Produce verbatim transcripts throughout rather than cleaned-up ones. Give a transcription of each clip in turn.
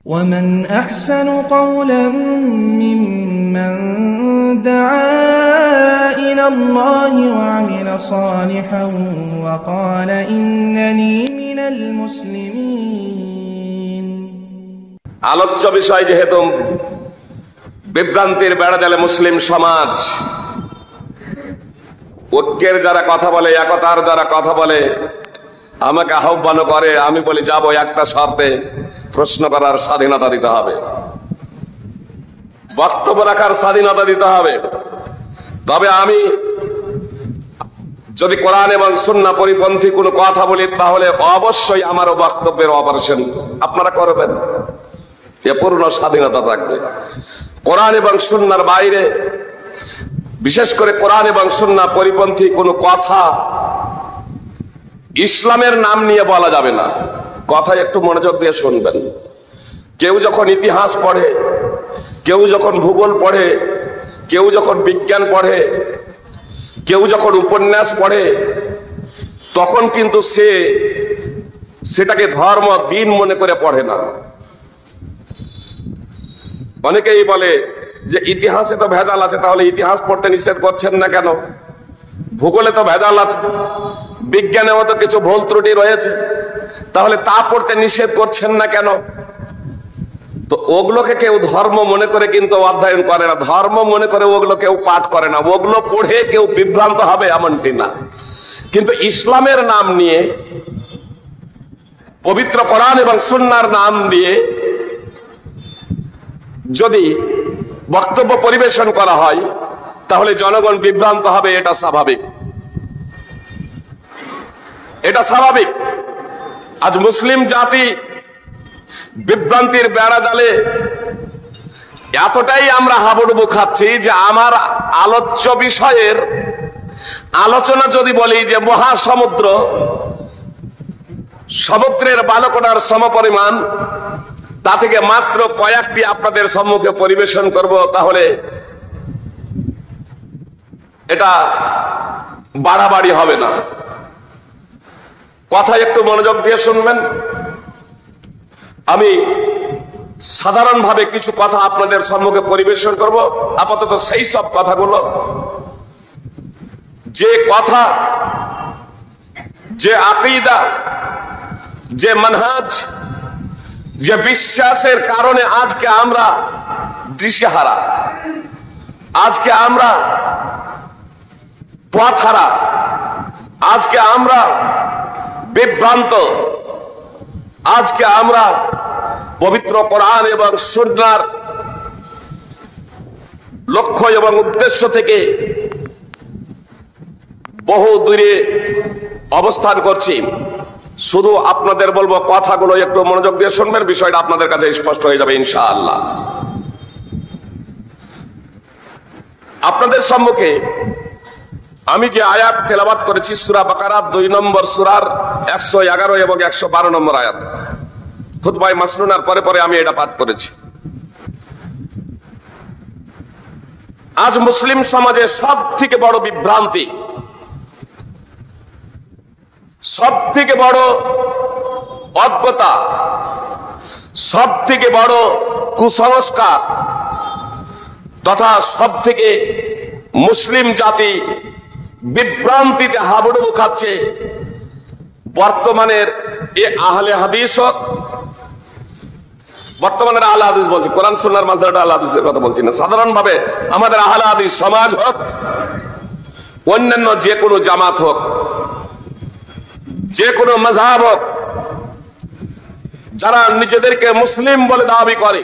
ومن أحسن قولا ممن دعا إلى الله وعمل صالحا وقال إنني من المسلمين। আলোচ্য বিষয় যেহেতু বিভ্রান্তির বেড়া জালে মুসলিম সমাজ, ঐক্যের যারা কথা বলে, একতার যারা কথা বলে, আমাকে আহ্বান করে, আমি বলি যাবো একটা শর্তে, প্রশ্ন করার স্বাধীনতা দিতে হবে, বক্তব্য রাখার স্বাধীনতা দিতে হবে। তবে আমি যদি কোরআন এবং সুন্নাহ পরিপন্থী কোনো কথা বলি তাহলে অবশ্যই আমারও বক্তব্যের অপারেশন আপনারা করবেন, এ পূর্ণ স্বাধীনতা থাকবে। কোরআন এবং সুন্নাহর বাইরে, বিশেষ করে কোরআন এবং সুন্নাহ পরিপন্থী কোনো কথা ইসলামের নাম নিয়ে বলা যাবে না। কথা একটু মনোযোগ দিয়ে শুনবেন। কেউ যখন ইতিহাস পড়ে, কেউ যখন ভূগোল পড়ে, কেউ যখন বিজ্ঞান পড়ে, কেউ যখন উপন্যাস পড়ে, তখন কিন্তু সে সেটাকে ধর্ম দিন মনে করে পড়ে না। অনেকেই বলে যে ইতিহাসে তো ভেজাল আছে, তাহলে ইতিহাস পড়তে নিষেধ করছেন না কেন? ভূগোলে তো ভেজাল আছে, বিজ্ঞানেও তো কিছু ভুল ত্রুটি রয়েছে, তাহলে তা পড়তে নিষেধ করছেন না কেন? তো ওগুলোকে কেউ ধর্ম মনে করে কিন্তু অধ্যয়ন করে না, ধর্ম মনে করে ওগুলো কেউ পাঠ করে না, ওগুলো পড়ে কেউ বিভ্রান্ত হবে এমনটি না। কিন্তু ইসলামের নাম নিয়ে, পবিত্র কোরআন এবং সুন্নাহর নাম দিয়ে যদি বক্তব্য পরিবেশন করা হয় তাহলে জনগণ বিভ্রান্ত হবে, এটা স্বাভাবিক, এটা স্বাভাবিক। আজ মুসলিম জাতি বিভ্রান্তির বেড়া জালে এতটাই আমরা হাবুডুবু খাচ্ছি যে আমার আলোচ্য বিষয়ের আলোচনা যদি বলি যে মহাসমুদ্র, সমুদ্রের বালকোনার সমপরিমাণ, তা থেকে মাত্র কয়েকটি আপনাদের সম্মুখে পরিবেশন করব, তাহলে এটা বাড়াবাড়ি হবে না। কথা একটু মনোযোগ দিয়ে শুনবেন। আমি সাধারণভাবে কিছু কথা আপনাদের সম্মুখে পরিবেশন করব। আপাতত সেই সব কথাগুলো, যে কথা, যে আকীদা, যে মানহাজ, যে বিশ্বাসের কারণে আজকে আমরা দিশেহারা, আজকে আমরা পথহারা, আজকে আমরা বিভ্রান্ত, আজকে আমরা পবিত্র কোরআন এবং সুন্নাহর লক্ষ্য এবং উদ্দেশ্য থেকে বহু দূরে অবস্থান করছি। শুধু আপনাদের বলবো কথাগুলো একটু মনোযোগ দিয়ে শুনবেন, বিষয়টা আপনাদের কাছে স্পষ্ট হয়ে যাবে ইনশাআল্লাহ। আপনাদের সম্মুখে আমি যে আয়াত তেলাওয়াত করেছি সূরা বাকারা দুই নম্বর সূরার একশো এগারো এবং একশো বারো নম্বর আয়াত, খুতবায়ে মাসনুনার পরে পরে আমি এটা পাঠ করেছি। আজ মুসলিম সমাজে সব থেকে বড় বিভ্রান্তি, সব থেকে বড় অজ্ঞতা, সব থেকে বড় কুসংস্কার তথা সব থেকে মুসলিম জাতি বিভ্রান্তিতে হাবুডুবু খাচ্ছে বর্তমানের এ আহলে হাদিস হোক, বর্তমানের আহলে হাদিস বলছি, কোরআন সুন্নাহর মাঝখানে আহলে হাদিসের কথা বলছি না, সাধারণভাবে আমাদের আহলে হাদিস সমাজ হোক, অন্যান্য যে কোনো জামাত হোক, যে কোনো মাযহাব হোক, যারা নিজেদেরকে মুসলিম বলে দাবি করে,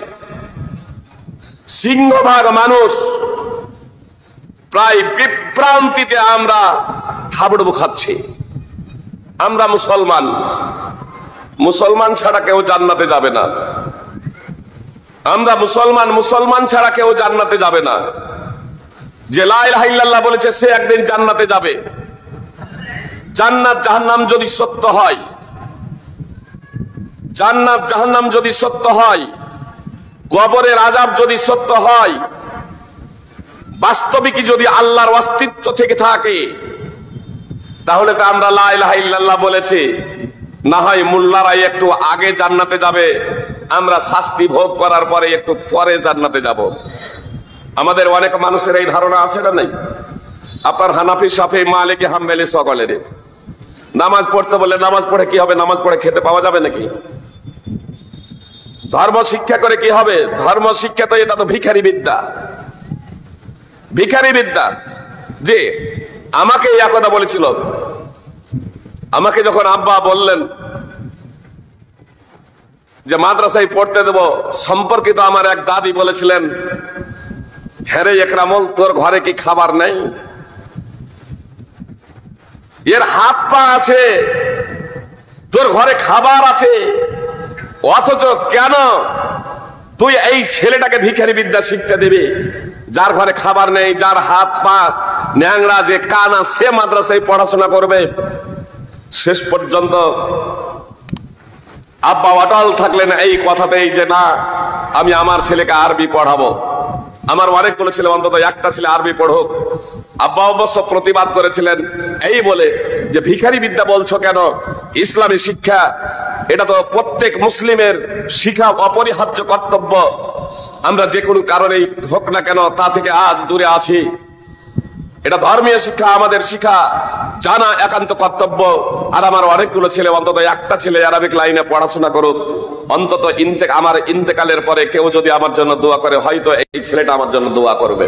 সিংহভাগ মানুষ প্রায় বিভ্রান্তিতে আমরা হাবুডুবু খাচ্ছি। আমরা মুসলমান, মুসলমান ছাড়া কেউ জান্নাতে যাবে না। আমরা মুসলমান, মুসলমান ছাড়া কেউ জান্নাতে যাবে না। যে লা ইলাহা ইল্লাল্লাহ বলেছে সে একদিন জান্নাতে যাবে। জান্নাত জাহান্নাম যদি সত্য হয়, জান্নাত জাহান্নাম যদি সত্য হয়, কবরের আযাব যদি সত্য হয়, বাস্তবিকই যদি আল্লাহর অস্তিত্ব থেকে থাকে, তাহলে তো আমরা লা ইলাহা ইল্লাল্লাহ বলেছি, না হয় মোল্লারাই একটু আগে জান্নাতে যাবে, আমরা শাস্তি ভোগ করার পরে একটু পরে জান্নাতে যাব। আমাদের অনেক মানুষের এই ধারণা আছে না নেই? আপনার হানাফি, শাফি, মালিকি, হাম্বলি সকলের নামাজ পড়তে বলে নামাজ পড়ে কি হবে? নামাজ পড়ে খেতে পাওয়া যাবে নাকি? ধর্ম শিক্ষা করে কি হবে? ধর্ম শিক্ষা তো এটা তো ভিখারি বিদ্যা, ভিখারি বিদ্যা। যে আমাকে এই কথা বলেছিল, আমাকে যখন আব্বা বললেন যে মাদ্রাসায় পড়তে দেব, সম্পর্কিত আমার এক দাদি বলেছিলেন, হ্যাঁ রে একরামুল, তোর ঘরে কি খাবার নেই? এর হাত পা আছে, তোর ঘরে খাবার আছে, অথচ কেন তুই এই ছেলেটাকে ভিখারি বিদ্যা শিক্ষা দিবি? যার ঘরে খাবার নেই, যার হাত পা ন্যাংরা, যে কানা, সে মাদ্রাসায় পড়াশোনা করবে। শেষ পর্যন্ত আব্বা অটল থাকলেন এই কথাতেই যে না, আমি আমার ছেলেকে আরবি পড়াবো। আমার অনেকগুলো ছেলে, অন্তত একটা ছেলে আরবি পড়ুক। আব্বা অবশ্য প্রতিবাদ করেছিলেন এই বলে যে ভিখারি বিদ্যা বলছো কেন? ইসলামী শিক্ষা এটা তো প্রত্যেক মুসলিমের শিক্ষা অপরিহার্য কর্তব্য। আমরা যে কোনো কারণেই হোক না কেন তা থেকে আজ দূরে আছি। এটা ধর্মীয় শিক্ষা, আমাদের শিক্ষা জানা একান্ত কর্তব্য। আর আমার অনেকগুলো ছেলে, অন্তত একটা ছেলে আরবিক লাইনে পড়াশোনা করুক। অন্তত ইন্তে আমার ইন্তেকালের পরে কেউ যদি আমার জন্য দোয়া করে, হয়তো এই ছেলেটা আমার জন্য দোয়া করবে।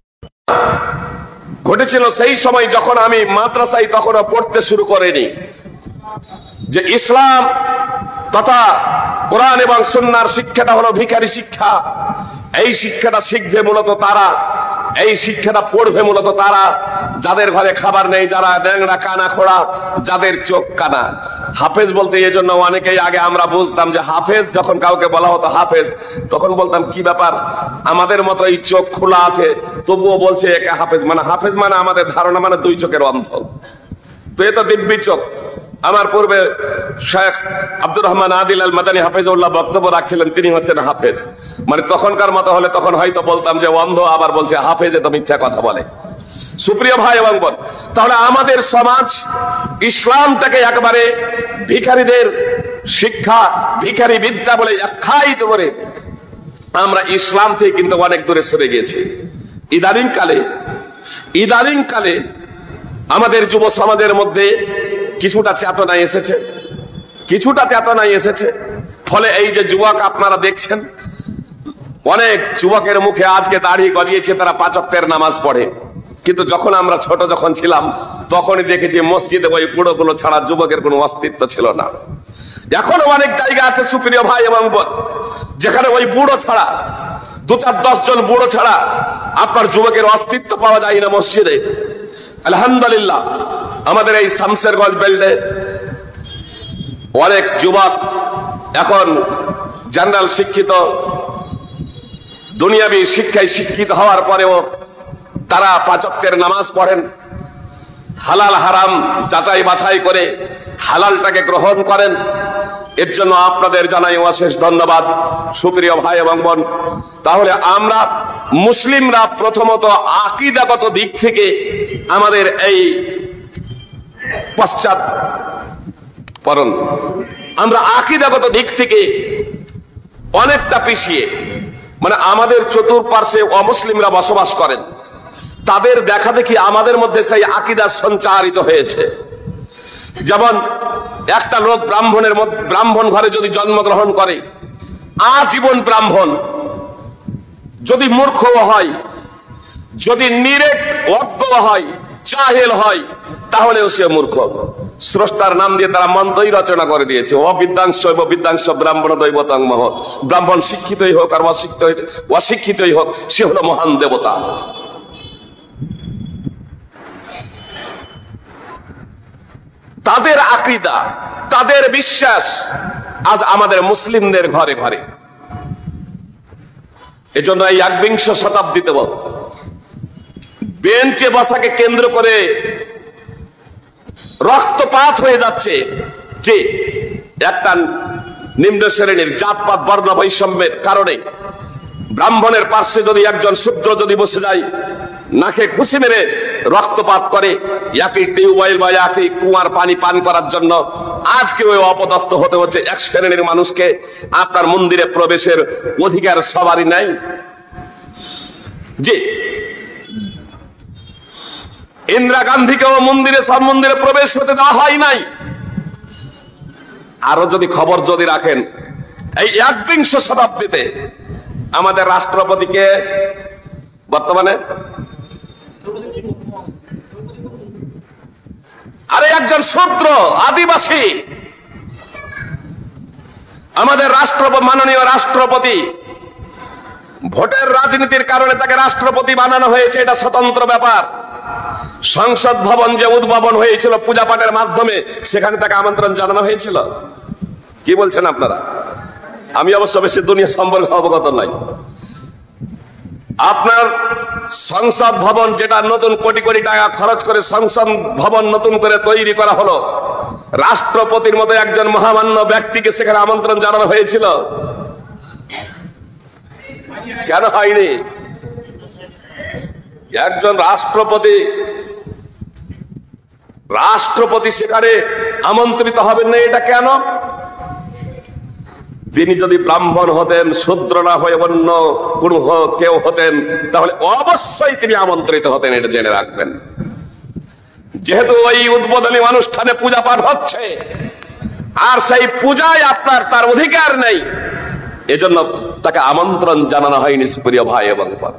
ঘটেছিল সেই সময় যখন আমি মাদ্রাসায় তখনও পড়তে শুরু করিনি, যে ইসলাম তথা কোরআন এবং সুন্নাহর শিক্ষাটা হলো ভিখারি শিক্ষা। এই শিক্ষাটা শিখবে মূলত তারা, এই শিক্ষাটা পড়বে মূলত তারা যাদের ঘরে খাবার নেই, যারা ন্যাংরা, কানা, খোড়া, যাদের চোখ কানা। হাফেজ বলতে এই জন্য অনেকেই আগে আমরা বুঝতাম যে হাফেজ, যখন কাউকে বলা হতো হাফেজ, তখন বলতাম কি ব্যাপার, আমাদের মতো এই চোখ খোলা আছে তবুও বলছে একে হাফেজ। মানে হাফেজ মানে আমাদের ধারণা মানে দুই চোখের অন্ধ। তো এ তো দিব্যি চোখ। আমার পূর্বে শেখ আব্দুর রহমান আদিল আল মাদানী হাফেজউল্লাহ বক্তব্য রাখছিলেন, তিনি হচ্ছেন হাফেজ। মানে তখনকার মতো হলে তখন হয়তো বলতাম যে অন্ধ, আবার বলছে হাফেজ, এ তো মিথ্যা কথা বলে। সুপ্রিয় ভাই এবং বোন, তাহলে আমাদের সমাজ ইসলামটাকে একবারে ভিখারিদের শিক্ষা, ভিখারি বিদ্যা বলে আখ্যায়িত করে আমরা ইসলাম থেকে কিন্তু অনেক দূরে সরে গিয়েছি। ইদানিং কালে ইদানিং কালে আমাদের যুব সমাজের মধ্যে কিছুটা চেতনা এসেছে, কিছুটা চেতনা এসেছে। ফলে এই যে যুবক আপনারা দেখছেন, অনেক যুবকের মুখে আজকে দাড়ি গজিয়েছে, তারা পাঁচ ওয়াক্তের নামাজ পড়ে। কিন্তু যখন আমরা ছোট যখন ছিলাম তখনই দেখেছি মসজিদে ওই বুড়োগুলো ছাড়া যুবকের কোনো অস্তিত্ব ছিল না। এখনো অনেক জায়গা আছে সুপ্রিয় ভাই এবং বোন, যেখানে ওই বুড়ো ছাড়া, দু চার দশ জন বুড়ো ছাড়া আপনার যুবকের অস্তিত্ব পাওয়া যায় না মসজিদে। আলহামদুলিল্লাহ আমাদের এই শামসেরগঞ্জ বেল্টে অনেক যুবক এখন জেনারেল শিক্ষিত, দুনিয়াবী শিক্ষায় শিক্ষিত হওয়ার পরেও তারা পাঁচ ওয়াক্তের নামাজ পড়েন, হালাল হারাম যাচাই বাছাই করে হালালটাকে গ্রহণ করেন। এর জন্য আপনাদের জানাই অশেষ ধন্যবাদ সুপ্রিয় ভাই এবং বোন। তাহলে আমরা মুসলিমরা প্রথমত আকীদাগত দিক থেকে আমাদের এই পশ্চাৎ পরন, আমরা আকীদাগত দিক থেকে অনেকটা পিছিয়ে। মানে আমাদের চতুর্পার্শ্বে অমুসলিমরা বসবাস করেন, তাদের দেখা দেখি আমাদের মধ্যে সেই আকীদা সঞ্চারিত হয়েছে। যেমন একটা লোক ব্রাহ্মণের ব্রাহ্মণ ঘরে যদি জন্মগ্রহণ করে, আজীবন ব্রাহ্মণ, যদি মূর্খ হয়, যদি নিরেট অজ্ঞ হয়, জাহেল হয়, তাহলেও সে মূর্খ। স্রষ্টার নাম দিয়ে তারা মন্ত্রই রচনা করে দিয়েছে, অবিদ্যাংশ বিদ্যাংশ ব্রাহ্মণ দৈবতং মহ। ব্রাহ্মণ শিক্ষিতই হোক আর অশিক্ষিত অশিক্ষিতই হোক, সে হলো মহান দেবতা। তাদের আকীদা, তাদের বিশ্বাস আজ আমাদের মুসলিমদের ঘরে ঘরে। এজন্য এই একবিংশ শতাব্দীতে বেঞ্চে বসাকে কেন্দ্র করে রক্তপাত হয়ে যাচ্ছে। যে একটা নিম্ন শ্রেণীর জাতপাত বর্ণ বৈষম্যের কারণে ব্রাহ্মণের পাশে যদি একজন শূদ্র যদি বসে যায়, নাকে খুশি মেরে রক্তপাত করে, একই টিউবওয়েল বা একই কুয়ার পানি পান করার জন্য আজকে ওই অপদস্থ হতে হচ্ছে এক শ্রেণীর মানুষকে। আপনার মন্দিরে প্রবেশের অধিকার সবারই নাই। জি, ইন্দিরা গান্ধীকেও মন্দিরে সব মন্দিরে প্রবেশ হতে দেওয়া হয় নাই। আরো যদি খবর যদি রাখেন, এই একবিংশ শতাব্দীতে আমাদের রাষ্ট্রপতিকে বর্তমানে আরে একজন শূদ্র আদিবাসী, আমাদের রাষ্ট্রপতি মাননীয় রাষ্ট্রপতি, ভোটের রাজনীতির কারণে তাকে রাষ্ট্রপতি বানানো হয়েছে, এটা স্বতন্ত্র ব্যাপার। সংসদ ভবন যে উদ্ভাবন হয়েছিল পূজা পাঠের মাধ্যমে, সেখানে তাকে আমন্ত্রণ জানানো হয়েছিল। কি বলছেন আপনারা? আমি অবশ্য বেশি দুনিয়া সম্পর্কে অবগত নাই। আপনার সংসদ ভবন যেটা নতুন কোটি কোটি টাকা খরচ করে সংসদ ভবন নতুন করে তৈরি করা হলো, রাষ্ট্রপতির মতো একজন মহামান্য ব্যক্তিকে সেখানে আমন্ত্রণ জানানো হয়েছিল? কেন হয়নি? একজন রাষ্ট্রপতি রাষ্ট্রপতি সেখানে আমন্ত্রিত হবেন না, এটা কেন? তিনি যদি ব্রাহ্মণ হতেন, শূদ্র না হয়ে অন্য কোন কেউ হতেন, তাহলে অবশ্যই তিনি আমন্ত্রিত হতেন, এটা জেনে রাখবেন। যেহেতু ওই উদ্বোধনী অনুষ্ঠানে পূজা পাঠ হচ্ছে, আর সেই পূজায় আপনার তার অধিকার নেই, এজন্য তাকে আমন্ত্রণ জানানো হয়নি। সুপ্রিয় ভাই এবং বোন,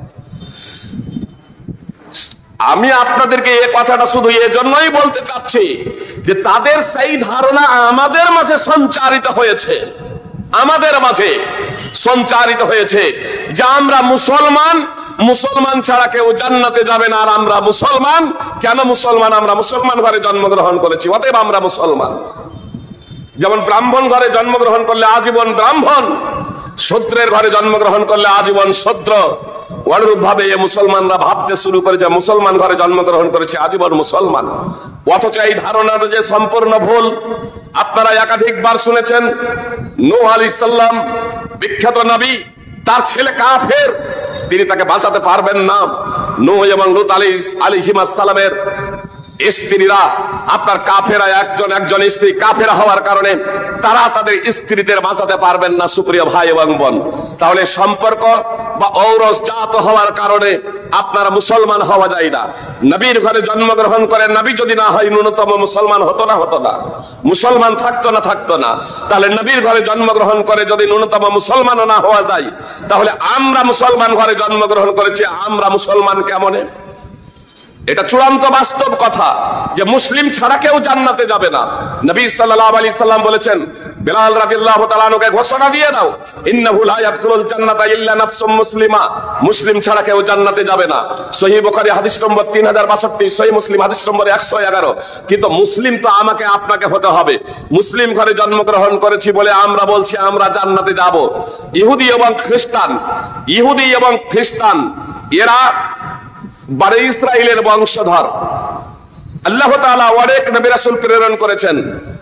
আমি আপনাদেরকে এই কথাটা শুধু এজন্যই বলতে চাচ্ছি যে তাদের সেই ধারণা আমাদের মাঝে সঞ্চারিত হয়েছে, আমাদের মাঝে সঞ্চারিত হয়েছে যে আমরা মুসলমান, মুসলমান ছাড়া কেউ জান্নাতে যাবে না। আর আমরা মুসলমান, কেন মুসলমান? আমরা মুসলমান ঘরে জন্মগ্রহণ করেছি, অতএব আমরা মুসলমান। যেমন ব্রাহ্মণ ঘরে জন্মগ্রহণ করলে আজীবন ব্রাহ্মণ, শূদ্রের ঘরে জন্মগ্রহণ করলে আজীবন শূদ্র, অনুরূপ ভাবে মুসলমানরা ভাবতে শুরু করেছে মুসলমান ঘরে জন্মগ্রহণ করেছে আজীবন মুসলমান। অথচ এই ধারণাটা যে সম্পূর্ণ ভুল। আপনারা একাধিকবার শুনেছেন, নূহ আলাইহিস সালাম বিখ্যাত নবী, তার ছেলে কাফের, তিনি তাকে বাঁচাতে পারবেন না। নূহ এবং লূত আলাইহিস সালামের স্ত্রীরা আপনার কাফেরা, একজন একজন স্ত্রী কাফেরা হওয়ার কারণে তারা তাদের স্ত্রীদের বাঁচাতে পারবেন না। সুপ্রিয় ভাই এবং বোন, তাহলে সম্পর্ক বা ঔরস জাত হওয়ার কারণে আপনারা মুসলমান হওয়া যায় না। নবীর ঘরে জন্মগ্রহণ করে নবী যদি না হয়, ন্যূনতম মুসলমান হতো না হতো না মুসলমান থাকতো না থাকতো না তাহলে নবীর ঘরে জন্মগ্রহণ করে যদি ন্যূনতম মুসলমানও না হওয়া যায়, তাহলে আমরা মুসলমান ঘরে জন্মগ্রহণ করেছি, আমরা মুসলমান কেমনে? এটা চূড়ান্ত বাস্তব কথা যে মুসলিম ছাড়া কেউ জান্নাতে যাবে না। নবী সাল্লাল্লাহু আলাইহি সাল্লাম বলেছেন, বেলাল রাদিয়াল্লাহু তাআলা আনহুকে ঘোষণা দিয়ে দাও, ইন্নাহু লা ইয়াদখুলুল জান্নাতা ইল্লা নাফসুম মুসলিমা, মুসলিম ছাড়া কেউ জান্নাতে যাবে না। সহিহ বুখারী হাদিস নম্বর তিন হাজার বাষট্টি, সহিহ মুসলিম হাদিস নম্বর একশো এগারো। কিন্তু মুসলিম তো আমাকে আপনাকে হতে হবে। মুসলিম ঘরে জন্মগ্রহণ করেছি বলে আমরা বলছি আমরা জান্নাতে যাব। ইহুদি এবং খ্রিস্টান ইহুদি এবং খ্রিস্টান এরা বনি ইসরাইলের বংশধর। আল্লাহ তাআলা অনেক নবী রাসূল প্রেরণ করেছেন,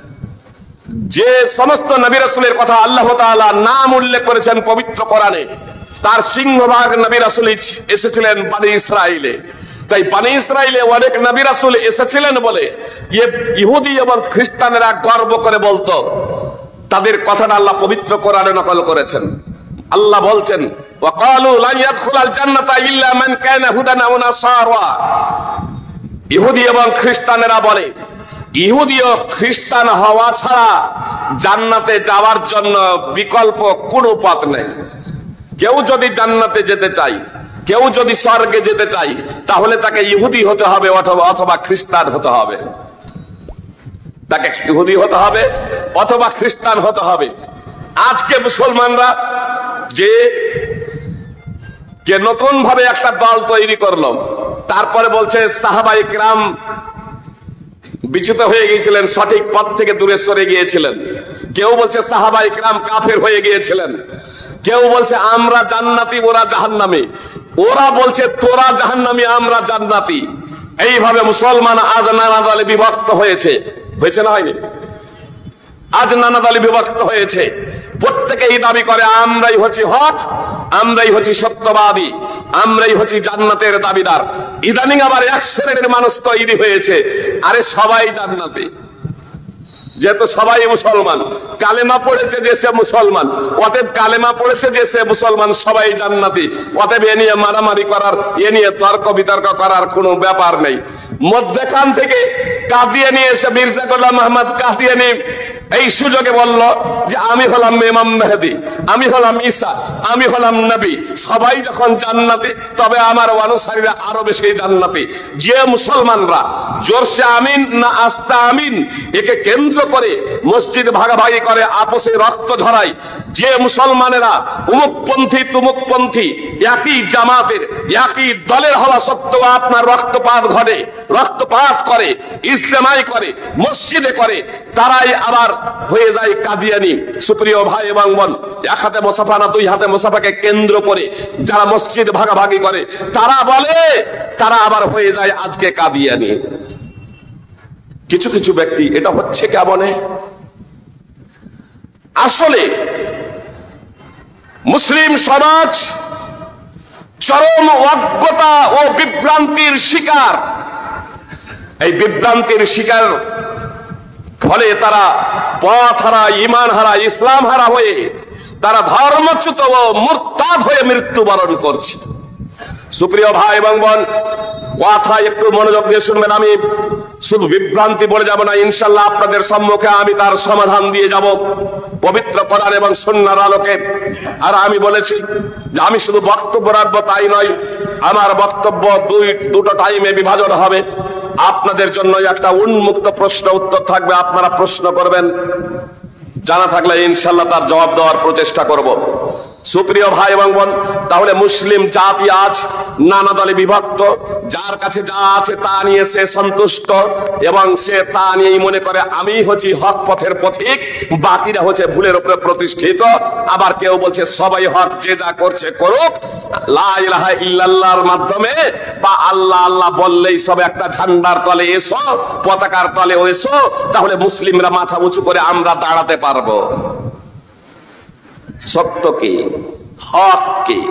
যে সমস্ত নবী রাসূলের কথা আল্লাহ তাআলা নাম উল্লেখ করেছেন পবিত্র কোরআনে, তার সিংহভাগ নবী রাসূল এসেছিলেন বনি ইসরাইলে। তাই বনি ইসরাইলে অনেক নবী রাসূল এসেছিলেন বলে ইহুদি এবং খ্রিস্টানেরা গর্ব করে বলতো। তাদের কথাটা আল্লাহ পবিত্র কোরআনে নকল করেছেন। আল্লাহ বলছেন, ওয়াকালু লা ইয়াদখুলাল জান্নাতা ইল্লা মান কানা হুদান আও নাসারা। ইহুদি এবং খ্রিস্টানেরা বলে ইহুদি ও খ্রিস্টান হওয়া ছাড়া জান্নাতে যাওয়ার জন্য বিকল্প কোনো পথ নেই। কেউ যদি জান্নাতে যেতে চায়, কেউ যদি স্বর্গে যেতে চায়, তাহলে তাকে ইহুদি হতে হবে অথবা অথবা খ্রিস্টান হতে হবে। তাকে ইহুদি হতে হবে অথবা খ্রিস্টান হতে হবে। আজকে মুসলমানরা যে কে নতুন ভাবে একটা দল তৈরি করলো, তারপরে বলছে সাহাবায়ে কেরাম বিচ্যুত হয়ে গিয়েছিলেন, সঠিক পথ থেকে দূরে সরে গিয়েছিলেন। কেউ বলছে সাহাবায়ে কেরাম কাফের হয়ে গিয়েছিলেন। কেউ বলছে আমরা জান্নাতি ওরা জাহান্নামী, ওরা বলছে তোরা জাহান্নামী আমরা জান্নাতি। এইভাবে মুসলমান আজ নানা দলে বিভক্ত হয়েছে। হয়েছে না হয়নি? আজ নানা দলে বিভক্ত হয়েছে। প্রত্যেকেই দাবি করে আমরাই হচ্ছি হক, আমরাই হচ্ছি সত্যবাদী, আমরাই হচ্ছি জান্নাতের দাবিদার। ইদানিং আবার এক শ্রেণীর মানুষ তৈরি হয়েছে, আরে সবাই জান্নাতি। যেহেতু সবাই মুসলমান, কালেমা পড়েছে যে সে মুসলমান, অতএব কালেমা পড়েছে যে সে মুসলমান, সবাই জান্নাতি। অতএব এ নিয়ে মারামারি করার, এ নিয়ে তর্ক বিতর্ক করার কোনো ব্যাপার নেই। মধ্যখান থেকে কাদিয়ানি এসে মির্জা গোলাম আহমদ কাদিয়ানি এই সুযোগে বলল যে আমি হলাম ইমাম মেহেদী, আমি হলাম ঈসা, আমি হলাম নবী। সবাই যখন জান্নাতি, তবে আমার অনুসারীরা আরো বেশি জান্নাতি। যে মুসলমানরা জোরসে আমিন না আস্তা আমিন একে কেন্দ্র করে মসজিদ ভাগাভাগি করে, আপোষে রক্ত ঝরায়, যে মুসলমানেরা উমুকপন্থী তুমুকপন্থী একই জামাতের একই দলের হওয়া সত্ত্বেও আপনার রক্তপাত ঘটে, রক্তপাত করে, ইসলামাই করে, মসজিদে করে, তারাই আবার হয়ে যায় কাদিয়ানি। সুপ্রিয় ভাই এবং বোন, এক হাতে মুসাফা না দুই হাতে মুসাফাকে কেন্দ্র করে যারা মসজিদ ভাগাভাগি করে, তারা বলে তারা আবার হয়ে যায় আজকে কাদিয়ানি। কিছু কিছু ব্যক্তি এটা হচ্ছে কেমনে? আসলে মুসলিম সমাজ চরম অজ্ঞতা ও বিভ্রান্তির শিকার। এই বিভ্রান্তির শিকার ফলে তারা পথ হারা, ইমান হারা, ইসলাম হারা হয়ে তারা ধর্মচ্যুত ও মুরতাদ হয়ে মৃত্যুবরণ করছে। সুপ্রিয় ভাই এবং বোন, কথা একটু মনোযোগ দিয়ে শুনবেন। আমি শুধু বিভ্রান্তি বলে যাব না, ইনশাল্লাহ আপনাদের সম্মুখে আমি তার সমাধান দিয়ে যাব পবিত্র কোরআন এবং সুন্নাহর আলোকে। আর আমি বলেছি যে আমি শুধু বক্তব্য রাখবো তাই নয়, আমার বক্তব্য দুই দুটো টাইমে বিভাজন হবে। আপনাদের জন্য একটা উন্মুক্ত প্রশ্ন উত্তর থাকবে, আপনারা প্রশ্ন করবেন, জানা থাকলে ইনশাল্লাহ তার জবাব দেওয়ার প্রচেষ্টা করব। সুপ্রিয় ভাই এবং বোন, তাহলে মুসলিম জাতি আজ নানা দলে বিভক্ত। যার কাছে যা আছে তা নিয়ে সে সন্তুষ্ট এবং সে তা নিয়েই মনে করে আমি হচ্ছি হক পথের পথিক, বাকিরা হচ্ছে ভুলের উপরে প্রতিষ্ঠিত। আবার কেউ বলছে সবাই হক, যে যা করছে করুক, লা ইলাহা ইল্লাল্লাহর মাধ্যমে বা আল্লাহ আল্লাহ বললেই সব একটা ঝান্ডার তলে এসো, পতাকার তলে এসো, তাহলে মুসলিমরা মাথা উঁচু করে আমরা দাঁড়াতে পারবো। সত্য কি, হক কি,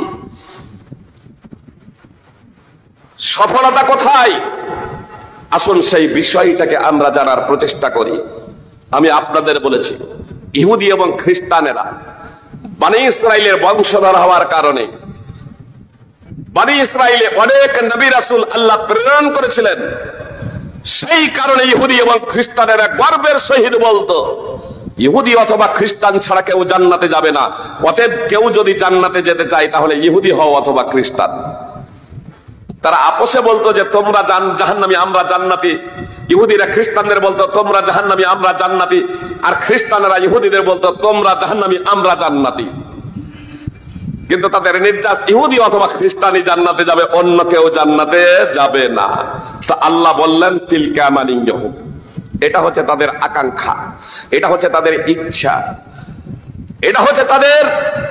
সফলতা কোথায়? আসুন সেই বিষয়টাকে আমরা জানার প্রচেষ্টা করি। আমি আপনাদের বলেছি, ইহুদি এবং খ্রিস্টানেরা বনি ইসরাইলের বংশধর হওয়ার কারণে বনি ইসরাইলে অনেক নবী রাসূল আল্লাহ প্রেরণ করেছিলেন। সেই কারণে ইহুদি এবং খ্রিস্টানেরা গর্বের সহিত বলতো ইহুদি অথবা খ্রিস্টান ছাড়া কেউ জান্নাতে যাবে না। অতএব কেউ যদি জান্নাতে যেতে চায় তাহলে ইহুদি হও অথবা খ্রিস্টান। তারা আপোষে বলতো যে তোমরা জাহান্নামী, আমরা জান্নাতি। ইহুদিরা খ্রিস্টানদের বলতো তোমরা জাহান্নামী, আমরা জান্নাতি। আর খ্রিস্টানরা ইহুদিদের বলতো তোমরা জাহান্নামী, আমরা জান্নাতি। কিন্তু তাদের নির্যাস ইহুদি অথবা খ্রিস্টানই জান্নাতে যাবে, অন্য কেউ জান্নাতে যাবে না। তা আল্লাহ বললেন তিলকা আমানিয়ুহুম, এটা হচ্ছে তাদের আকাঙ্ক্ষা, এটা হচ্ছে তাদের ইচ্ছা, এটা হচ্ছে তাদের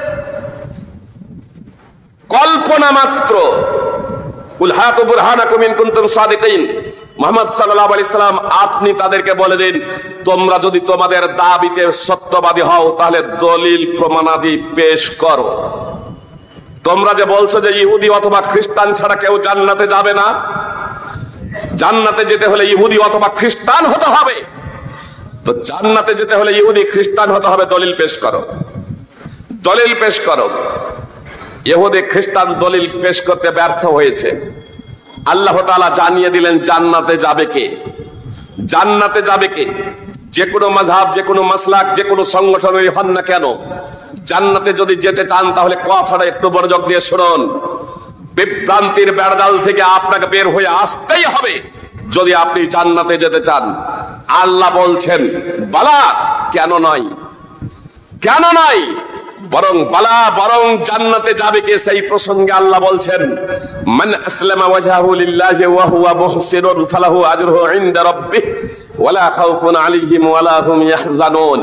কল্পনা মাত্র। কুল হাতু বুরহানাকুম ইন কুনতুম সাদিকিন, মুহাম্মদ সাল্লাল্লাহু আলাইহি সাল্লাম আপনি তাদেরকে বলে দিন, তোমরা যদি তোমাদের দাবিতে সত্যবাদী হও তাহলে দলিল প্রমাণাদি পেশ করো। তোমরা যে বলছো যে ইহুদি অথবা খ্রিস্টান ছাড়া কেউ জান্নাতে যাবে না, জান্নাতে যেতে হলে ইহুদি অথবা খ্রিস্টান হতে হবে। তো জান্নাতে যেতে হলে ইহুদি খ্রিস্টান হতে হবে, দলিল পেশ করো, দলিল পেশ করো। ইহুদি খ্রিস্টান দলিল পেশ করতে ব্যর্থ হয়েছে। আল্লাহ তাআলা জানিয়ে দিলেন জান্নাতে যাবে কে, জান্নাতে যাবে কে। যে কোনো মাযহাব, যে কোনো মাসলাক, যে কোনো সংগঠনের হন না কেন, জান্নাতে যদি যেতে চান তাহলে কথাটা একটু মনোযোগ দিয়ে শুনুন। বিভ্রান্তির বেড়াজাল থেকে আপনাকে বের হয়ে আসতেই হবে যদি আপনি জান্নাতে যেতে চান। আল্লাহ বলছেন বালা, কেন নয়, কেন নয়, বরং বালা, বরং জান্নাতে যাবে কে সেই প্রসঙ্গে আল্লাহ বলছেন মান আসলামা ওয়াজহাহু লিল্লাহি ওয়া হুয়া মুহসিনুন ফালাহু আজরুহু ইনদা রাব্বিহি ওয়ালা খাউফুন আলাইহিম ওয়ালা হুম ইয়াহজানুন।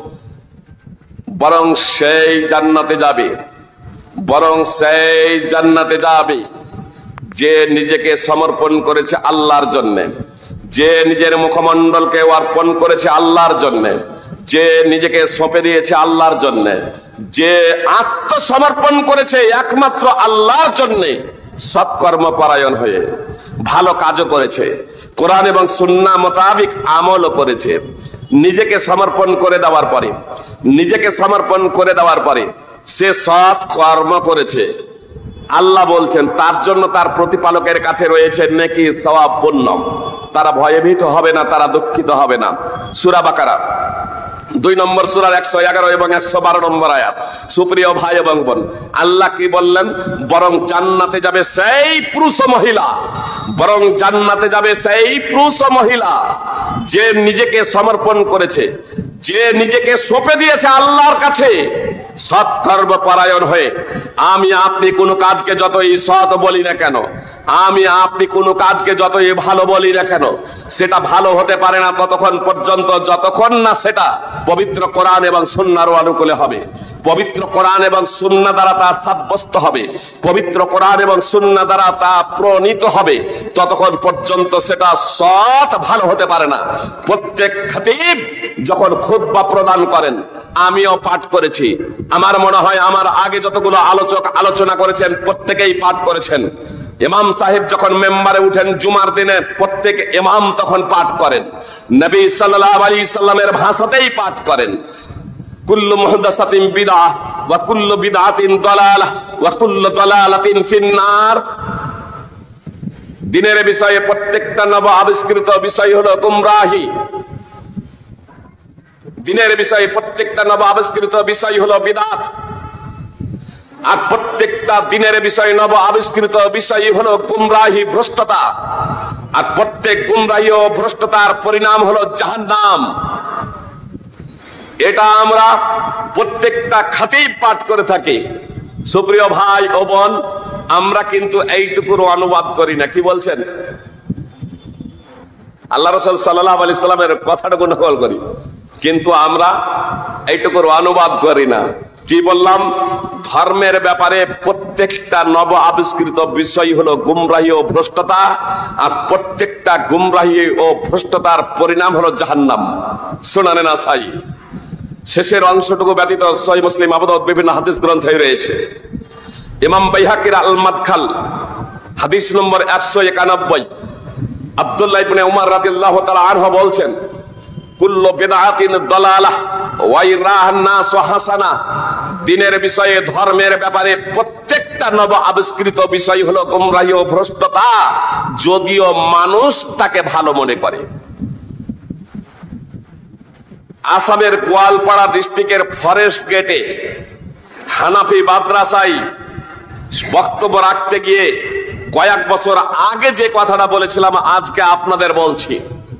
বরং সেই জান্নাতে যাবে, বরং সেই জান্নাতে যাবে যে নিজেকে সমর্পণ করেছে আল্লাহর জন্য, যে নিজের মুখমণ্ডলকে অর্পণ করেছে আল্লাহর জন্য, যে নিজেকে সঁপে দিয়েছে আল্লাহর জন্য, যে আত্মসমর্পণ করেছে একমাত্র আল্লাহর জন্য, সৎকর্ম পরায়ণ হয়ে ভালো কাজও করেছে, কোরআন এবং সুন্নাহ মোতাবেক আমলও করেছে, নিজেকে সমর্পণ করে দেওয়ার পরে নিজেকে সমর্পণ করে দেওয়ার পরে সে সৎ কর্ম করেছে, আল্লাহ বলছেন তার জন্য তার প্রতিপালকের কাছে রয়েছে নেকি সওয়াব পুণ্য। তারা ভয়ভীত হবে না, তারা দুঃখিত হবে না। সূরা বাকারা দুই নম্বর সূরার একশো এগারো এবং একশো বারো নম্বর আয়াত। সুপ্রিয় ভাই এবং বোন, আল্লাহ কি বললেন? বরং জান্নাতে যাবে সেই পুরুষ ও মহিলা, বরং জান্নাতে যাবে সেই পুরুষ ও মহিলা যে নিজেকে সমর্পণ করেছে, যে নিজেকে সঁপে দিয়েছে আল্লাহর কাছে সৎকর্ম পরায়ণ হয়ে। আমি আপনি কোনো কাজকে যতই সৎ বলি না কেন, আমি আপনি কোনো কাজকে যতই ভালো বলি না কেন, সেটা ভালো হতে পারে না ততক্ষণ পর্যন্ত যতক্ষণ না সেটা পবিত্র কোরআন এবং সুন্নাহর অনুকূলে হবে, পবিত্র কোরআন এবং সুন্নাহ দ্বারা তা সাব্যস্ত হবে, পবিত্র কোরআন এবং সুন্নাহ দ্বারা তা প্রণীত হবে, ততক্ষণ পর্যন্ত সেটা সৎ ভালো হতে পারে না। প্রত্যেক খতিব যখন খুতবা প্রদান করেন, আমিও পাঠ করেছি, আমার মনে হয় আমার আগে যতগুলো আলোচক আলোচনা করেছেন প্রত্যেকেই পাঠ করেছেন। ইমাম সাহেব যখন মেম্বারে উঠেন জুমার দিনে, প্রত্যেক ইমাম তখন পাঠ করেন, নবী সাল্লাল্লাহু আলাইহি সাল্লামের ভাষাতেই পাঠ করেন, কুল্লু মুহদাসাতিন বিদআহ ওয়া কুল্লু বিদআতিন দালালাহ ওয়া কুল্লু দালালাতিন ফিন্নার। দিনের বিষয়ে প্রত্যেকটা নব আবিষ্কৃত বিষয় হলো গুমরাহি, দিনের বিষয়ে প্রত্যেকটা নব আবিষ্কৃত বিষয় হলো বিদআত, আর প্রত্যেকটা দিনের বিষয় নব আবিষ্কৃত বিষয় হলো গুমরাহি, ভ্রষ্টতা, আর প্রত্যেক গুমরাহি ও ভ্রষ্টতার পরিণাম হলো জাহান্নাম। এটা আমরা প্রত্যেকটা খাতিব পাঠ করে থাকি। সুপ্রিয় ভাই ও বোন, আমরা কিন্তু এইটুকুর অনুবাদ করি না। কি বলছেন? আল্লাহ রাসূল সাল্লাল্লাহু আলাইহি সাল্লামের কথাটুকু নকল করি, কিন্তু আমরা এইটুকুর অনুবাদ করি না। কি বললাম? ধর্মের ব্যাপারে প্রত্যেকটা নব আবিষ্কৃত বিষয় হলো গুমরাহি ও ভ্রষ্টতা, আর প্রত্যেকটা গুমরাহি ও ভ্রষ্টতার পরিণাম হলো জাহান্নাম। সুনানে নাসাই শেষের অংশটুকু ব্যতীত সহিহ মুসলিম, আবু দাউদ বিভিন্ন হাদিস গ্রন্থে রয়েছে। ইমাম বাইহাকির আল মাদখাল হাদিস নম্বর একশো একানব্বই, আব্দুল্লাহ ইবনে উমর রাদিয়াল্লাহু তাআলা আনহু বলছেন, কুল্লু বিদআতিন দালালাহ ওয়া ইরাহান নাস হাসানা। দিনের বিষয়ে ধর্মের ব্যাপারে প্রত্যেকটা নব আবিষ্কৃত বিষয় হলো গুমরাহি ও ভ্রষ্টতা, যদিও মানুষ তাকে ভালো মনে করে। আসামের গোয়ালপাড়া ডিস্ট্রিক্টের ফরেস্ট গেটে হানাফি মাদ্রাসায় বক্তব্য রাখতে গিয়ে কয়েক বছর আগে যে কথাটা বলেছিলাম আজকে আপনাদের বলছি।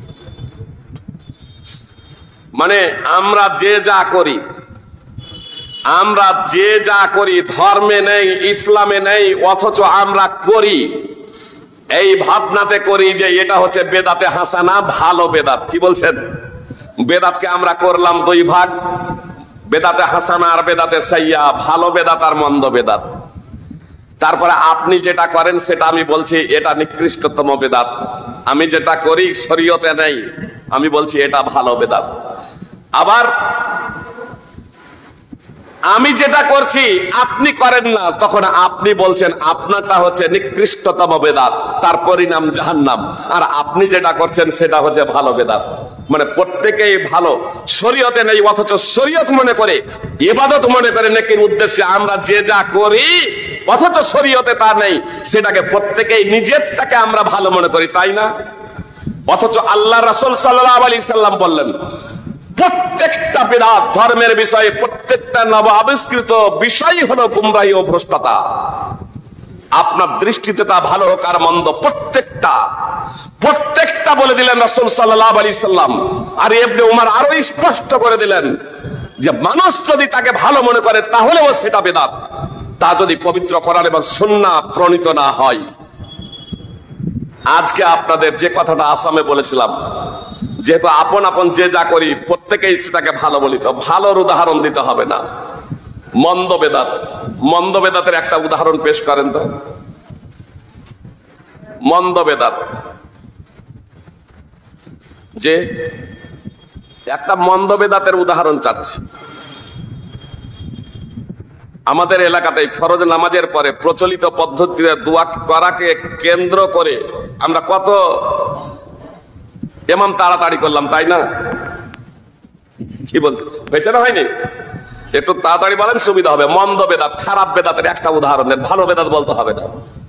মানে আমরা যে যা করি, আমরা যে যা করি ধর্মে নেই, ইসলামে নেই, অথচ আমরা করি এই ভাবনাতে করি যে এটা হচ্ছে বেদাতে হাসানা, ভালো বেদাত। কি বলছেন? বেদাতকে আমরা করলাম দুই ভাগ, বেদাতে হাসানা আর বেদাতে সাইয়্যা, ভালো বেদাত আর মন্দ বেদাত। তারপরে আপনি যেটা করেন সেটা আমি বলছি এটা নিকৃষ্টতম বেদাত, আমি যেটা করি শরীয়তে নেই, আমি বলছি এটা ভালো বেদাত। আবার আমি যেটা করছি আপনি করেন না, তখন আপনি বলছেন আপনারটা হচ্ছে নিকৃষ্টতম বেদাত, তার পরিণাম জাহান্নাম, আর আপনি যেটা করছেন সেটা হচ্ছে ভালো বেদাত। মানে প্রত্যেকেই ভালো, শরীয়তে নেই, অথচ শরীয়ত মনে করে, ইবাদত মনে করে নেকির উদ্দেশ্যে আমরা যে যা করি, অথচ শরীয়তে তা নেই, সেটাকে প্রত্যেকেই নিজেরটাকে আমরা ভালো মনে করি, তাই না? অথচ আল্লাহ রাসূল সাল্লাল্লাহু আলাইহি সাল্লাম বললেন প্রত্যেকটা বিদআত ধর্মের বিষয়ে, প্রত্যেকটা নব আবিষ্কৃত বিষয় হলো গুমরাহি ও ভ্রষ্টতা। আপনার দৃষ্টিতে তা ভালো হোক আর মন্দ, প্রত্যেকটা প্রত্যেকটা বলে দিলেন রাসূল সাল্লাল্লাহু আলাইহি সাল্লাম। আর ইবনে উমর আরো স্পষ্ট করে দিলেন যে মানুষ যদি তাকে ভালো মনে করে তাহলেও সেটা বিদআত, তা যদি পবিত্র কোরআন এবং সুন্নাহ প্রণীত না হয়। আজকে আপনাদের যে কথাটা আসামে বলেছিলাম, যেহেতু আপন আপন যে যা করি প্রত্যেকেই সেটাকে ভালো বলি, তো ভালোর উদাহরণ দিতে হবে না, মন্দ বেদাত। মন্দ বেদাতের একটা উদাহরণ পেশ করেন তো। মন্দ বেদাত, যে একটা মন্দ বেদাতের উদাহরণ চাচ্ছি। আমাদের এলাকাতে ফরজ নামাজের পরে প্রচলিত পদ্ধতিতে দোয়া করাকে কেন্দ্র করে আমরা কত এমাম তাড়াতাড়ি করলাম, তাই না? কি বলছে, হয়েছে না হয়নি? একটু তাড়াতাড়ি বলেন, সুবিধা হবে। মন্দ বেদাত, খারাপ বেদাতের একটা উদাহরণ দেন, ভালো বেদাত বলতে হবে না।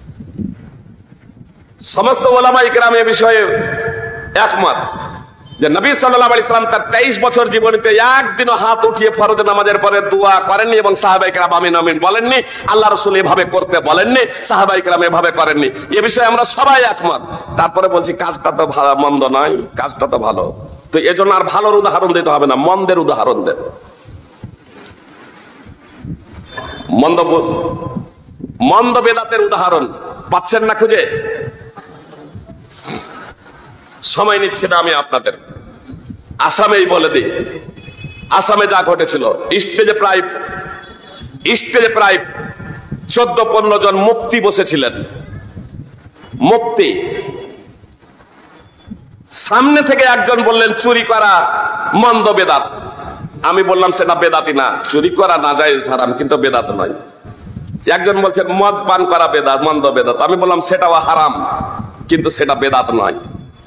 সমস্ত ওলামা ইকরাম এ বিষয়ে একমত যে নবী সাল্লাল্লাহু আলাইহি সাল্লাম তার তেইশ বছর জীবনীতে একদিনও হাত উঠিয়ে ফরজ নামাজের পরে দোয়া করেননি এবং সাহাবায়ে কেরাম আমিন আমিন বলেননি। আল্লাহ রাসূল এভাবে করতে বলেননি, সাহাবায়ে কেরাম এভাবে করেননি। এই বিষয়ে আমরা সবাই একমত। তারপরে বলছি কাজটা তো ভালো, মন্দ নয়, কাজটা তো ভালো। তো এজন্য আর ভালোর উদাহরণ দিতে হবে না, মন্দের উদাহরণ দেন। মন্দ মন্দ বেদাতের উদাহরণ পাচ্ছেন না খুঁজে? সময় নিচ্ছে না আমি আপনাদের। আসামেই বলে দিই, আসামে যা ঘটেছিল, স্টেজে প্রায় স্টেজে প্রায় চোদ্দ পনেরো জন মুফতি বসেছিলেন। মুফতি সামনে থেকে একজন বললেন চুরি করা মন্দ বেদাত। আমি বললাম সেটা বেদাতি না, চুরি করা না জায়েজ হারাম, কিন্তু বেদাত নয়। একজন বলছেন মদ পান করা বেদাত, মন্দ বেদাত। আমি বললাম সেটাও হারাম, কিন্তু সেটা বেদাত নয়,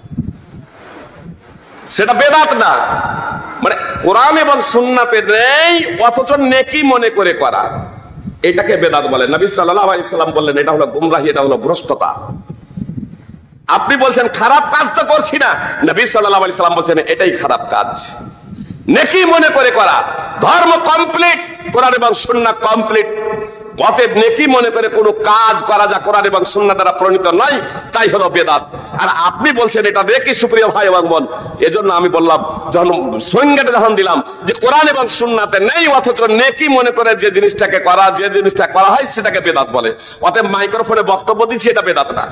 সেটা বেদাত না। মানে কোরআন এবং সুন্নাতে নেই অথচ নেকি মনে করে করা, এটাকে বেদাত বলে। নবী সাল্লাল্লাহু আলাইহি সাল্লাম বললেন এটা হলো গুমরাহি, এটা হলো ভ্রষ্টতা। আপনি বলছেন খারাপ কাজ তো করছি না, নবী সাল্লাল্লাহু আলাইহি সাল্লাম বলছেন এটাই খারাপ কাজ। নেকি মনে করে করা, ধর্ম কমপ্লিট, কোরআন এবং সুন্নাহ কমপ্লিট। অতএব নেকি মনে করে কোনো কাজ করা যা কোরআন এবং সুন্নাহ দ্বারা প্রণীত নয়, তাই হলো বেদাত। আর আপনি বলছেন এটা নেকি, সুপ্রিয় ভাই এবং বোন। এজন্য আমি বললাম, যখন সংজ্ঞাটা যখন দিলাম যে কোরআন এবং সুন্নাহতে নেই অথচ নেকি মনে করে যে জিনিসটাকে করা, যে জিনিসটা করা হয় সেটাকে বেদাত বলে। অতএব মাইক্রোফোনে বক্তব্য দিচ্ছি, এটা বেদাত না।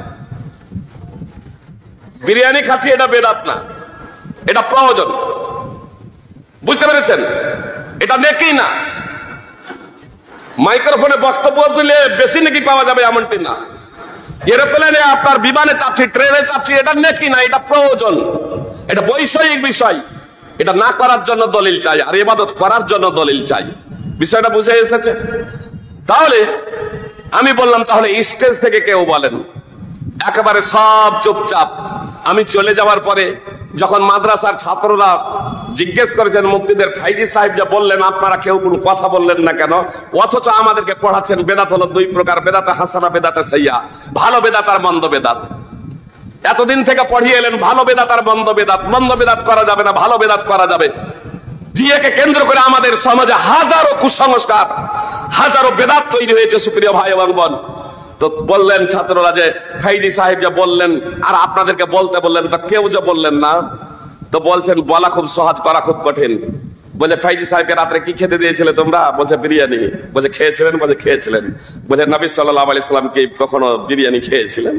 বিরিয়ানি খাচ্ছি, এটা বেদাত না, এটা প্রয়োজন। বুঝতে পেরেছেন? এটা নেকি না। মাইক্রোফোনে বক্তব্য দিলে বেশি নেকি পাওয়া যাবে এমনটি না। এরোপ্লেনে আপনার বিমানে চাপছি, ট্রেনে চাপছি, এটা নেকি না, এটা প্রয়োজন, এটা বৈষয়িক বিষয়। এটা না করার জন্য দলিল চাই, আর ইবাদত করার জন্য দলিল চাই। বিষয়টা বুঝে এসেছে? তাহলে আমি বললাম, তাহলে স্টেজ থেকে কেউ বলেন, একেবারে সব চুপচাপ। আমি চলে যাওয়ার পরে যখন মাদ্রাসার ছাত্ররা জিজ্ঞেস করেছেন মুফতিদের, ফাইজি সাহেব যা বললেন আপনারা কেউ কোনো কথা বললেন না কেন, অথচ আমাদেরকে পড়াচ্ছেন বেদাত হলো দুই প্রকার, বেদাতে হাসানা, বেদাতে সাইয়্যা। ভালো বেদাত আর মন্দ বেদাত। এতদিন থেকে পড়িয়ে এলেন ভালো বেদাত আর মন্দ বেদাত। মন্দ বেদাত করা যাবে না, ভালো বেদাত করা যাবে। জিয়াকে কেন্দ্র করে আমাদের সমাজে হাজারো কুসংস্কার, হাজারো বেদাত তৈরি হয়েছে, সুপ্রিয় ভাই এবং বোন। তো বললেন ছাত্ররা যে ফাইজি সাহেব যা বললেন আর আপনাদেরকে বলতে বললেন, তা কেউ যে বললেন না। তো বলছেন বলা খুব সহজ, করা খুব কঠিন। বলে ফাইজি সাহেবকে রাত্রে কি খেতে দিয়েছিলে তোমরা? বলছে বিরিয়ানি। বলছে খেয়েছিলেন? বলছে খেয়েছিলেন। বলছে নবী সাল্লাল্লাহু আলাইহি সাল্লাম কি কখনো বিরিয়ানি খেয়েছিলেন?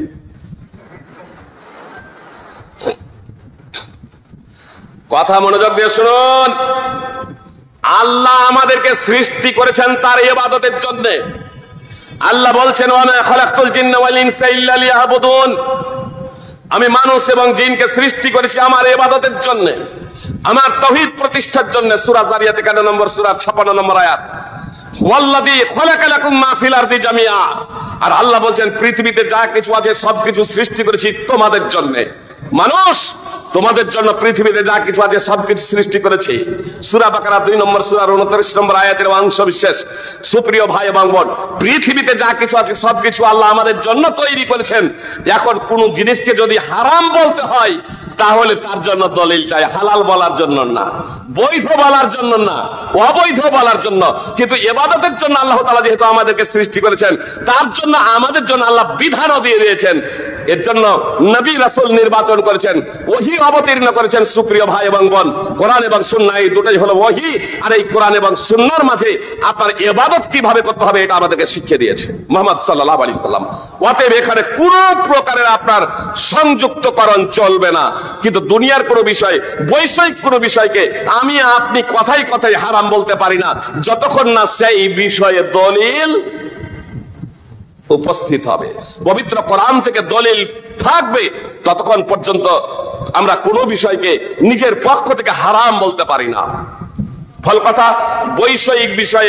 কথা মনোযোগ দিয়ে শুনুন। আল্লাহ আমাদেরকে সৃষ্টি করেছেন তার ইবাদতের জন্য। আল্লাহ বলছেন ওয়া মা খালাকতুল জিন্না ওয়াল ইনসা ইল্লা লিয়াবুদুন, আমি মানুষ এবং জিনকে সৃষ্টি করেছি আমার ইবাদতের জন্য, আমার তাওহীদ প্রতিষ্ঠার জন্য। সূরা জারিয়াত একান্ন নম্বর সূরা ছাপ্পান্ন নম্বর আয়াত। ওয়াল্লাযী খালাকা লাকুম মা ফিল আরদি জামিআ, আর আল্লাহ বলছেন পৃথিবীতে যা কিছু আছে সবকিছু সৃষ্টি করেছি তোমাদের জন্য। মানুষ, তোমাদের জন্য পৃথিবীতে যা কিছু আছে সবকিছু সৃষ্টি করেছি। সূরা বাকারা দুই নম্বর সূরার উনত্রিশ নম্বর আয়াতের অংশ বিশেষ। সুপ্রিয় ভাই এবং বোন, পৃথিবীতে যা কিছু আছে সবকিছু আল্লাহ আমাদের জন্য তৈরি করেছেন। এখন কোন জিনিসকে যদি হারাম বলতে হয় তাহলে তার জন্য দলিল চাই, হালাল বলার জন্য না, বৈধ বলার জন্য না, অবৈধ বলার জন্য। কিন্তু ইবাদতের জন্য আল্লাহ তাআলা যেহেতু আমাদেরকে সৃষ্টি করেছেন, তার জন্য আমাদের জন্য আল্লাহ বিধানও দিয়ে দিয়েছেন। এর জন্য নবী রাসূল নির্বাচন করেছেন, ওহী অবতীর্ণ করেছেন। সুপ্রিয় ভাই এবং বোন, কোরআন এবং সুন্নাহ এই দুটোই হলো ওহী, আর এই কোরআন এবং সুন্নাহর মাঝে আপনার ইবাদত কিভাবে করতে হবে এটা আমাদেরকে শিখিয়ে দিয়েছে মুহাম্মদ সাল্লাল্লাহু আলাইহি সাল্লাম। অতএব এখানে কোনো প্রকারের আপনার সংযুক্তকরণ চলবে না। কিন্তু দুনিয়ার কোনো বিষয়, বৈষয়িক কোনো বিষয়কে আমি আপনি কথাই কথাই হারাম বলতে পারি না যতক্ষণ না সেই বিষয়ে দলিল উপস্থিত হবে, পবিত্র কোরআন থেকে দলিল থাকবে, ততক্ষণ পর্যন্ত আমরা কোনো বিষয়কে নিজের পক্ষ থেকে হারাম বলতে পারি না। ফল কথা, বৈষয়িক বিষয়ে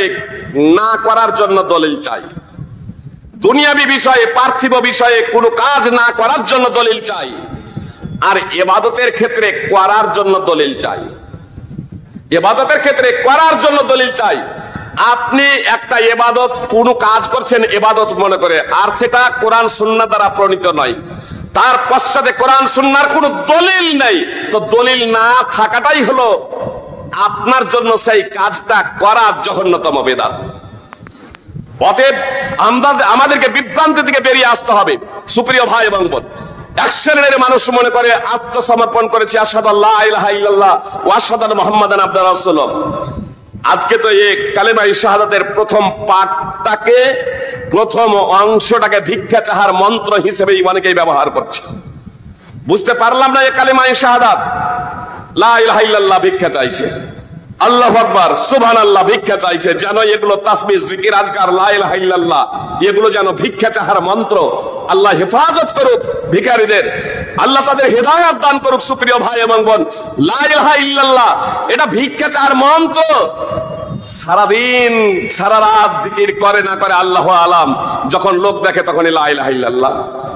না করার জন্য দলিল চাই, দুনিয়াবি বিষয়ে পার্থিব বিষয়ে কোনো কাজ না করার জন্য দলিল চাই, আর ইবাদতের ক্ষেত্রে করার জন্য দলিল চাই। ইবাদতের ক্ষেত্রে করার জন্য দলিল চাই। আপনি একটা ইবাদত কোনো কাজ করছেন ইবাদত মনে করে, আর সেটা কোরআন সুন্নাহ দ্বারা প্রণীত নয়, তার পশ্চাতে কোরআন সুন্নাহর কোনো দলিল নেই, তো দলিল না থাকাটাই হলো আপনার জন্য সেই কাজটা করা জঘন্যতম বিদআত। অতএব আমাদেরকে বিভ্রান্তি থেকে বেরিয়ে আসতে হবে। সুপ্রিয় ভাই এবং বোন, এক শ্রেণীর মানুষ মনে করে আত্মসমর্পণ করেছে, আশহাদু আল্লা ইলাহা ইল্লাল্লাহ ওয়া আশহাদু আন্না মুহাম্মাদান আবদুহু ওয়া রাসূলুহু। আজকে তো এই কালেমায়ে শাহাদাতের প্রথম পাঠটাকে, প্রথম অংশটাকে ভিক্ষা চাহার মন্ত্র হিসেবে অনেকেই ব্যবহার করছে। বুঝতে পারলাম না, এই কালেমায়ে শাহাদাত লা ইলাহা ইল্লাল্লাহ ভিক্ষা চাইছে, আল্লাহু আকবার সুবহানাল্লাহ ভিক্ষা চাইছে, যেন এগুলো তাসবিহ জিকির আজকার লা ইলাহা ইল্লাল্লাহ এগুলো যেন ভিক্ষা চাহার মন্ত্র। আল্লাহ হেফাজত করুক ভিখারীদের, আল্লাহ তাদের হেদায়েত দান করুক। সুপ্রিয় ভাই এবং বোন, লা ইলাহা ইল্লাল্লাহ এটা ভিক্ষা চাহার মন্ত্র। সারাদিন সারা রাত জিকির করে না করে আল্লাহু আলাম, যখন লোক দেখে তখনই লা ইলাহা ইল্লাল্লাহ,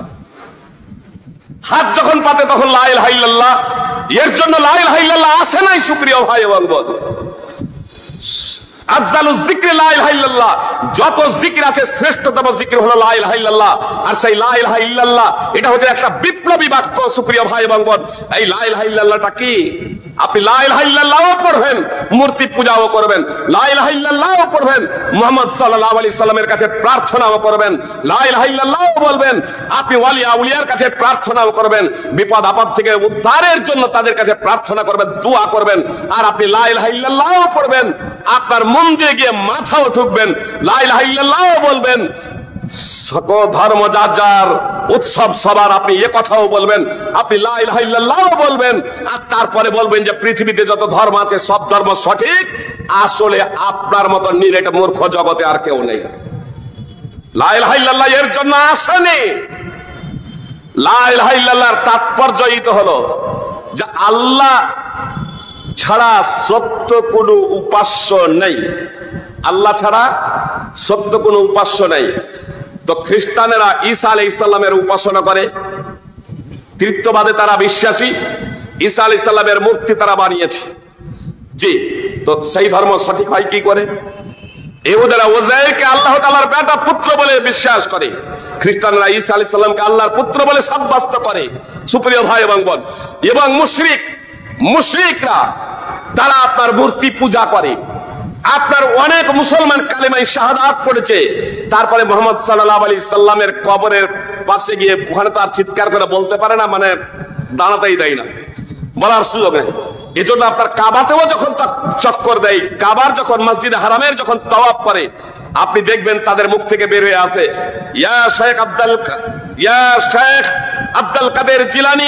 হাত যখন পাতে তখন লা ইলাহা ইল্লাল্লাহ। এর জন্য লা ইলাহা ইল্লাল্লাহ আসে নাই। সুপ্রিয় ভাই এবং বোন, আফজালুজ যিকরি লা ইলাহা ইল্লাল্লাহ, যত জিকির আছে শ্রেষ্ঠতম জিকির হলো লা ইলাহা ইল্লাল্লাহ। আর সেই লা ইলাহা ইল্লাল্লাহ এটা হচ্ছে একটা বিপ্লবী বাক্য। সুপ্রিয় ভাই এবং বোন, এই লা ইলাহা ইল্লাল্লাহটা কি? আপনি লা ইলাহা ইল্লাল্লাহও পড়বেন, মূর্তি পূজাও করবেন, লা ইলাহা ইল্লাল্লাহও পড়বেন, মুহাম্মদ সাল্লাল্লাহু আলাইহি সাল্লামের কাছে প্রার্থনাও করবেন, লা ইলাহা ইল্লাল্লাহও বলবেন, আপনি ওয়ালি আউলিয়ার কাছে প্রার্থনাও করবেন, বিপদ আপদ থেকে উদ্ধারের জন্য তাদের কাছে প্রার্থনা করবেন, দোয়া করবেন, আর আপনি লা ইলাহা ইল্লাল্লাহও পড়বেন, আপনার মন্দিরে গিয়ে মাথাও ঠুকবেন, লা ইলাহা ইল্লাল্লাহও বলবেন, সকল ধর্ম যার যার উৎসব সবার আপনি এ কথাও বলবেন, আপনি লা ইলাহা ইল্লাল্লাহ বলবেন, আর তারপরে বলবেন যে পৃথিবীতে যত ধর্ম আছে সব ধর্ম সঠিক। আসলে আপনার মতো নিরেট মূর্খ জগতে আর কেউ নেই। লা ইলাহা ইল্লাল্লাহ এর জন্য আসেনি। লা ইলাহা ইল্লাল্লাহর তাৎপর্য এই তো হলো যে আল্লাহ ছাড়া সত্য কোনো উপাস্য নেই, আল্লাহ ছাড়া সত্য কোনো উপাস্য নেই। তো খ্রিস্টানেরা ঈসা আলাইহিস সালামের উপাসনা করে, তৃতীয়বাদে তারা বিশ্বাসী, ঈসা আলাইহিস সালামের মূর্তি তারা বানিয়েছে। জি, তো সেই ধর্ম সঠিক হয় কি করে? ইহুদিরা উযাইরকে আল্লাহ তাআলার বেটা পুত্র বলে বিশ্বাস করে, খ্রিস্টানরা ঈসা আলাইহিস সালামকে আল্লাহর পুত্র বলে সাব্যস্ত করে। সুপ্রিয় ভাই এবং বোন, এবং মুশরিক মুশরিকরা তারা আপনার মূর্তি পূজা করে। আপনার অনেক মুসলমান কালেমায়ে শাহাদাত পড়েছে, তারপরে মুহাম্মদ সাল্লাল্লাহু আলাইহি সাল্লামের কবরের পাশে গিয়ে ওখানে তার চিৎকার করে বলতে পারে না, মানে দাঁড়াতেই দেয় না, বলার সুযোগ নেই। এজন্য আপনার কাবাতেও যখন চক্কর দেয়, কাবার যখন মসজিদে হারামের যখন তাওয়াফ করে, আপনি দেখবেন তাদের মুখ থেকে বের হয়ে আসে ইয়া শেখ আব্দুল ইয়া শেখ আব্দুল কাদের জিলানী,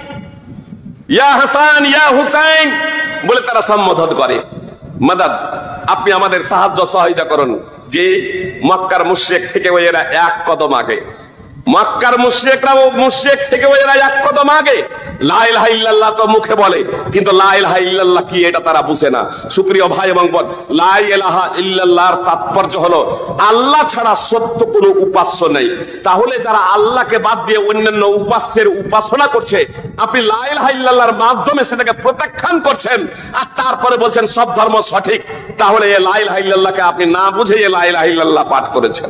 ইয়া হাসান, ইয়া হুসাইন বলে তারা সম্বোধন করে। মাদাদ, আপনি আমাদের সাহায্য সহায়তা করুন। যে মক্কার মুশরিক থেকে এরা এক কদম আগে, মক্কার মুশরিকরা মুশরিক থেকে এরা এক কদম আগে। লা ইলাহা ইল্লাল্লাহ তো মুখে বলে, কিন্তু লা ইলাহা ইল্লাল্লাহ কি এটা তারা বুঝে না। সুপ্রিয় ভাই এবং বোন, লা ইলাহা ইল্লাল্লাহর তাৎপর্য হলো আল্লাহ ছাড়া সত্য কোনো উপাস্য নেই। তাহলে যারা আল্লাহকে বাদ দিয়ে অন্যান্য উপাস্যের উপাসনা করছে, আপনি লা ইলাহা ইল্লাল্লাহর মাধ্যমে সেটাকে প্রত্যাখ্যান করছেন, আর তারপরে বলছেন সব ধর্ম সঠিক। তাহলে এই লা ইলাহা ইল্লাল্লাহকে আপনি না বুঝে লা ইলাহা ইল্লাল্লাহ পাঠ করেছেন।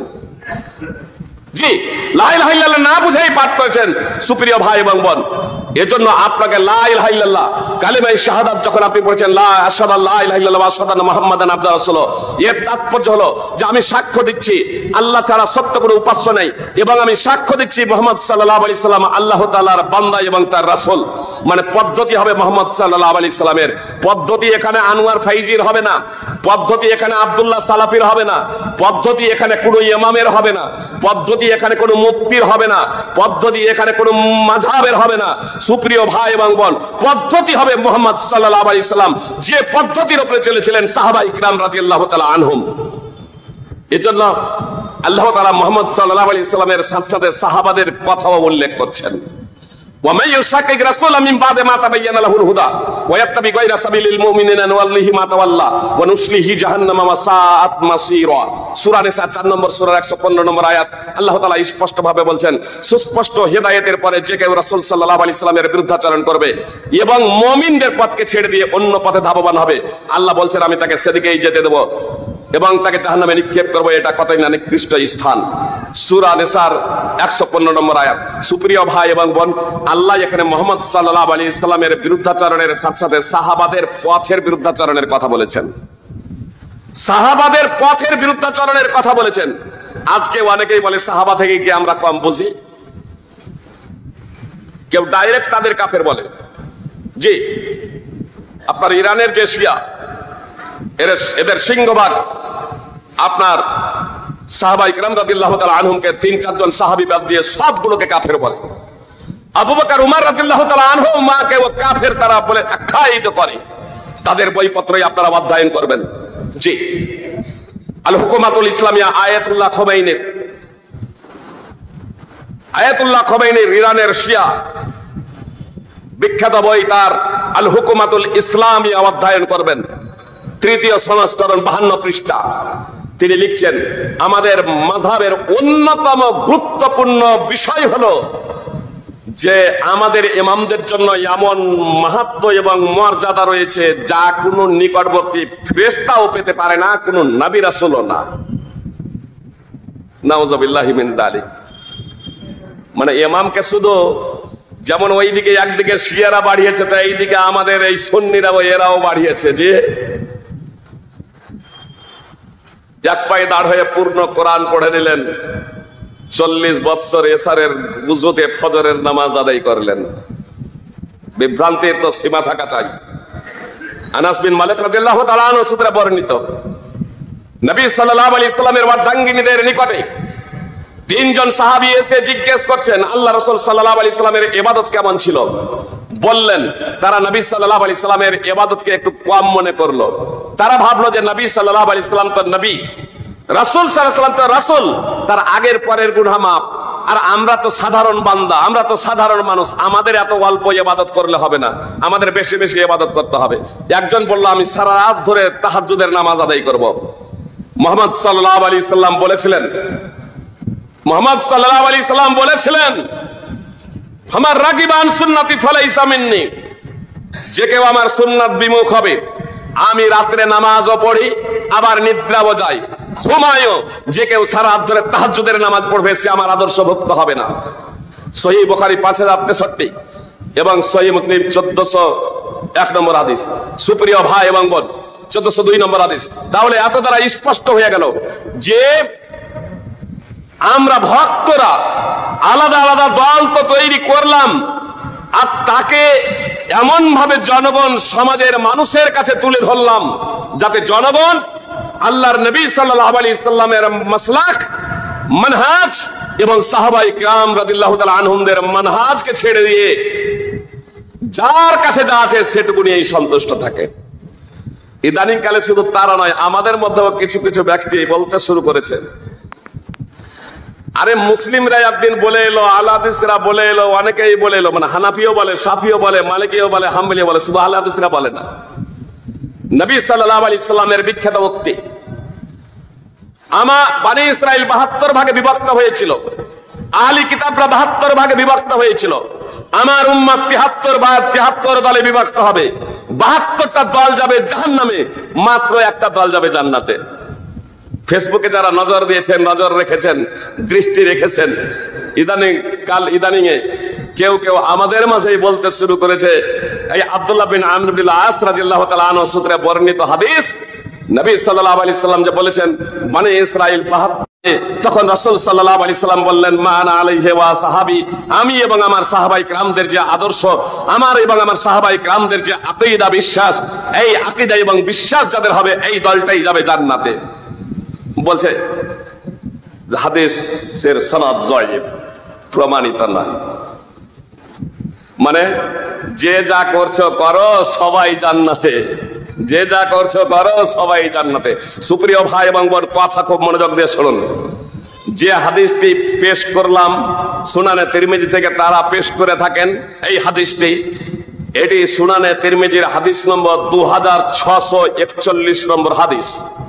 জি, লা ইলাহা ইল্লাল্লাহ না বুঝেই পাঠ করেছেন। সুপ্রিয় ভাই এবং বোন, এজন্য আপনাকে লা ইলাহা ইল্লাল্লাহ কালিমায়ে শাহাদাত যখন আপনি পড়েছেন, লা আশহাদু আল্লা ইলাহা ইল্লাল্লাহ ওয়া আশহাদু আন্না মুহাম্মাদান আবদুহু ওয়া রাসূলুহু, এর তাৎপর্য হলো যে আমি সাক্ষ্য দিচ্ছি আল্লাহ ছাড়া সত্য কোনো উপাস্য নেই, এবং আমি সাক্ষ্য দিচ্ছি মুহাম্মদ সাল্লাল্লাহু আলাইহি সাল্লাম আল্লাহ তাআলার বান্দা এবং তার রাসূল। মানে পদ্ধতি হবে মুহাম্মদ সাল্লাল্লাহু আলাইহি সাল্লামের পদ্ধতি, এখানে আনোয়ার ফাইজির হবে না, পদ্ধতি এখানে আব্দুল্লাহ সালাফির হবে না, পদ্ধতি এখানে কোনো ইমামের হবে না, পদ্ধতি এখানে কোনো মুফতির হবে না, পদ্ধতি এখানে কোনো মাযহাবের হবে না। সুপ্রিয় ভাই এবং বোন, পদ্ধতি হবে মুহাম্মদ সাল্লাল্লাহু আলাইহি সাল্লাম যে পদ্ধতির উপরে চলেছিলেন সাহাবায়ে কিরাম রাদিয়াল্লাহু তাআলা আনহুম। এজন্য আল্লাহ তাআলা মুহাম্মদ সাল্লাল্লাহু আলাইহি সাল্লামের সাথে সাথে সাহাবাদের কথাও উল্লেখ করছেন। ومن يشاقق الرسول من بعد ما تبين له الهدى ويتبع غير سبيل المؤمنين نوليه ما تولى ونصليه جهنم وساءت مصيرا। সূরা নিসা চার নম্বর সূরার একশো পনেরো নম্বর আয়াত আল্লাহ তাআলা স্পষ্ট ভাবে বলছেন, সুস্পষ্ট হেদায়েতের পরে যে কেউ রাসূল সাল্লাল্লাহু আলাইহি সাল্লামের বিরুদ্ধাচরণ করবে এবং মুমিনদের পথকে ছেড়ে দিয়ে অন্য পথে ধাবমান হবে, আল্লাহ বলছেন আমি তাকে সেদিকেই যেতে দেব এবং তাকে জাহান্নামে নিক্ষেপ করবো। এটা কতই না নিকৃষ্ট স্থান। সূরা নিসার একশো পনেরো নম্বর আয়াত। সুপ্রিয় ভাই এবং বোন, আল্লাহ এখানে মুহাম্মদ সাল্লাল্লাহু আলাইহি সাল্লামের বিরুদ্ধাচরণের সাথে সাথে সাহাবাদের পথের বিরুদ্ধাচরণের কথা বলেছেন, সাহাবাদের পথের বিরুদ্ধাচরণের কথা বলেছেন। আজকে অনেকেই বলে সাহাবা থেকে কি আমরা কম বুঝি, কেউ ডাইরেক্ট তাদের কাফের বলে। জি, আপনার ইরানের যে শিয়া, এদের সিংহভাগ আপনার সাহাবায়ে কেরাম রাদিয়াল্লাহু তাআলা আনহুমকে তিন চারজন সাহাবী বাদ দিয়ে সবগুলোকে কাফের বলে। আবু বকর উমর রাদিয়াল্লাহু তাআলা আনহুমাকে ও কাফের তারা বলে আখ্যায়িত করে। তাদের বইপত্রই আপনারা অধ্যয়ন করবেন। জি, আল হুকুমাতুল ইসলামিয়া আয়াতুল্লাহ খোমেইনির আয়াতুল্লাহ খোমেইনির ইরানের শিয়া বিখ্যাত বই তার আল হুকুমাতুল ইসলামিয়া অধ্যয়ন করবেন। তৃতীয় সংস্করণ বাহান্ন পৃষ্ঠা। তিনি লিখছেন, আমাদের মাযহাবের অন্যতম গুরুত্বপূর্ণ বিষয় হলো যে আমাদের ইমামদের জন্য এমন মাহাত্ম্য এবং মর্যাদা রয়েছে যা কোনো নিকটবর্তী ফেরেশতাও পেতে পারে না, কোনো নবী রাসূলও না। নাউযুবিল্লাহি মিন যালিক। মানে ইমামকে শুধু যেমন ওইদিকে একদিকে শিয়ারা বাড়িয়েছে, তাই এইদিকে আমাদের এই সুন্নিরাও এরাও বাড়িয়েছে। যে এক পায়ে দাঁড় হয়ে পূর্ণ কোরআন পড়ে নিলেন, চল্লিশ বৎসর এসারের গুজুতে ফজরের নামাজ আদায় করলেন। বিভ্রান্তির তো সীমা থাকা চাই। আনাস বিন মালিক রাদিয়াল্লাহু তাআলা আনহু সূত্রে বর্ণিত, নবী সাল্লাল্লাহু আলাইহি সাল্লামের ওয়ার্ধাঙ্গিনীদের নিকটে তিনজন সাহাবী এসে জিজ্ঞেস করছেন আল্লাহ রাসূল সাল্লাল্লাহু আলাইহি সাল্লামের ইবাদত কেমন ছিল। বললেন, তারা নবী সাল্লাল্লাহু আলাইহি সাল্লামের ইবাদতকে একটু কম মনে করলো। তারা ভাবলো যে নবী সাল্লাল্লাহু আলাইহি সাল্লাম তো নবী, রাসূল সাল্লাল্লাহু আলাইহি সাল্লাম তো রাসূল, তার আগের পরের গুনাহ মাফ। আর আমরা তো সাধারণ বান্দা, আমরা তো সাধারণ মানুষ, আমাদের এত অল্প ইবাদত করলে হবে না, আমাদের বেশি বেশি ইবাদত করতে হবে। একজন বলল, আমি সারা রাত ধরে তাহাজ্জুদের নামাজ আদায় করব। মুহাম্মদ সাল্লাল্লাহু আলাইহি সাল্লাম বলেছিলেন মুহাম্মদ সাল্লাল্লাহু আলাইহি সাল্লাম বলেছিলেন, আমার রাগিবান সুন্নতি ফালাইসা মিন্নি, যে কেউ আমার সুন্নাত বিমুখ হবে, আমি রাত্রে নামাজও পড়ি আবার নিদ্রাও যাই, ঘুমায়ও, যে কেউ সারা রাত ধরে তাহাজ্জুদের নামাজ পড়বে সে আমার আদর্শভুক্ত হবে না। সহিহ বুখারী পাঁচ হাজার তেষট্টি এবং সহিহ মুসলিম চোদ্দশো এক নম্বর হাদিস। সুপ্রিয় ভাই এবং বোন, চোদ্দশো দুই নম্বর হাদিস। তাহলে এত দ্বারা স্পষ্ট হয়ে গেল যে আমরা ভক্তরা আলাদা আলাদা দল তো তৈরি করলাম, আর তাকে এমন ভাবে জনগণ সমাজের মানুষের কাছে তুলে ধরলাম যাতে জনগণ আল্লাহর নবী সাল্লাল্লাহু আলাইহি সাল্লামের মাসলাক, মানহাজ এবং সাহাবায়ে কেরাম রাদিয়াল্লাহু তাআলা আনহুমদের মানহাজকে ছেড়ে দিয়ে যার কাছে যা আছে সেটুকু নিয়েই সন্তুষ্ট থাকে। ইদানিং কালে শুধু তারা নয়, আমাদের মধ্যেও কিছু কিছু ব্যক্তি বলতে শুরু করেছে, আরে মুসলিমরা একদিন বলে এলো, আহলে হাদিসরা বলে এলো, অনেকেই বলে এলো, মানে হানাফিও বলে, শাফিও বলে, মালিকিও বলে, হাম্বলিও বলে, শুধু আহলে হাদিসরা বলে না। নবী সাল্লাল্লাহু আলাইহি সাল্লামের বিখ্যাত উক্তি, আমা বনি ইসরাইল বাহাত্তর ভাগে বিভক্ত হয়েছিল, আহলি কিতাবরা বাহাত্তর ভাগে বিভক্ত হয়েছিল, আমার উম্মত তিয়াত্তর বা তিয়াত্তর দলে বিভক্ত হবে, বাহাত্তরটা দল যাবে জাহান্নামে, মাত্র একটা দল যাবে জান্নাতে। ফেসবুকে যারা নজর দিয়েছেন, নজর রেখেছেন, দৃষ্টি রেখেছেন, ইদানিং কাল ইদানিং এ কেউ কেউ আমাদের মাঝেই বলতে শুরু করেছে, এই আব্দুল্লাহ বিন আমর বিন আস রাদিয়াল্লাহু তাআলা আনহু সূত্রে বর্ণিত হাদিস, নবী সাল্লাল্লাহু আলাইহি সাল্লাম যে বলেছেন বনি ইসরাইল বাহাত্তর, তখন রাসূল সাল্লাল্লাহু আলাইহি সাল্লাম বললেন, মা আনা আলাইহি ওয়া সাহাবী, আমি এবং আমার সাহাবায়ে কিরামদের যে আদর্শ, আমার এবং আমার সাহাবায়ে কিরামদের যে আকীদা বিশ্বাস, এই আকীদা এবং বিশ্বাস যাদের হবে এই দলটাই যাবে জান্নাতে। বলছে হাদিসের সনদ জয়ীফ, প্রমাণিত নয়। মানে যে যা করছো করো, সবাই জান্নাতে, যে যা করছো করো, সবাই জান্নাতে। সুপ্রিয় ভাই এবং বোন, কথা খুব মনোযোগ দিয়ে শুনুন। যে হাদিসটি পেশ করলাম সুনানে তিরমিজি থেকে তারা পেশ করে থাকেন, এই হাদিসটি এটি সুনানে তিরমিজির হাদিস নম্বর দু হাজার ছশো একচল্লিশ নম্বর হাদিস।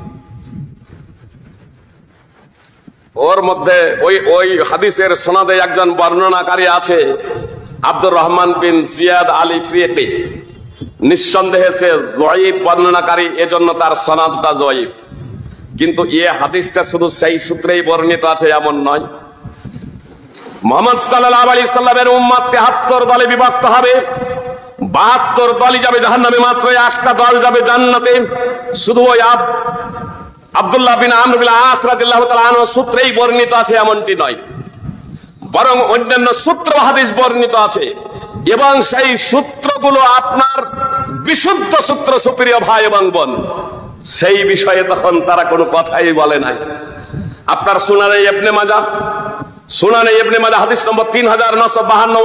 ওর মধ্যে ওই ওই হাদিসের সনদে একজন বর্ণনাকারী আছে আব্দুর রহমান বিন জিয়াদ আল ইফরিকি। নিঃসন্দেহে সে জয়ীব বর্ণনাকারী, এজন্য তার সনদটা জয়ীব। কিন্তু এ হাদিসটা শুধু সেই সূত্রেই বর্ণিত আছে এমন নয়। মুহাম্মদ সাল্লাল্লাহু আলাইহি সাল্লামের উম্মত তেহাত্তর দলে বিভক্ত হবে, বাহাত্তর দলই যাবে জাহান্নামে, মাত্র একটা দল যাবে জান্নাতে। শুধু ওই আব্দুল্লাহ বিন আমর বিন আস রাদিয়াল্লাহু তাআলা আনহু সূত্রেই বর্ণিত আছে এমনটি নয়, বরং অন্যান্য সূত্র হাদিস বর্ণিত আছে, এবং সেই সূত্রগুলো আপনার বিশুদ্ধ সূত্র। সুপ্রিয় ভাই এবং বোন, সেই বিষয়ে তখন তারা কোনো কথাই বলে নাই। আপনার সুনানে ইবনে মাজাহ, সুনানে ইবনে মাজাহ হাদিস নম্বর তিন হাজার নশো বাহান্ন,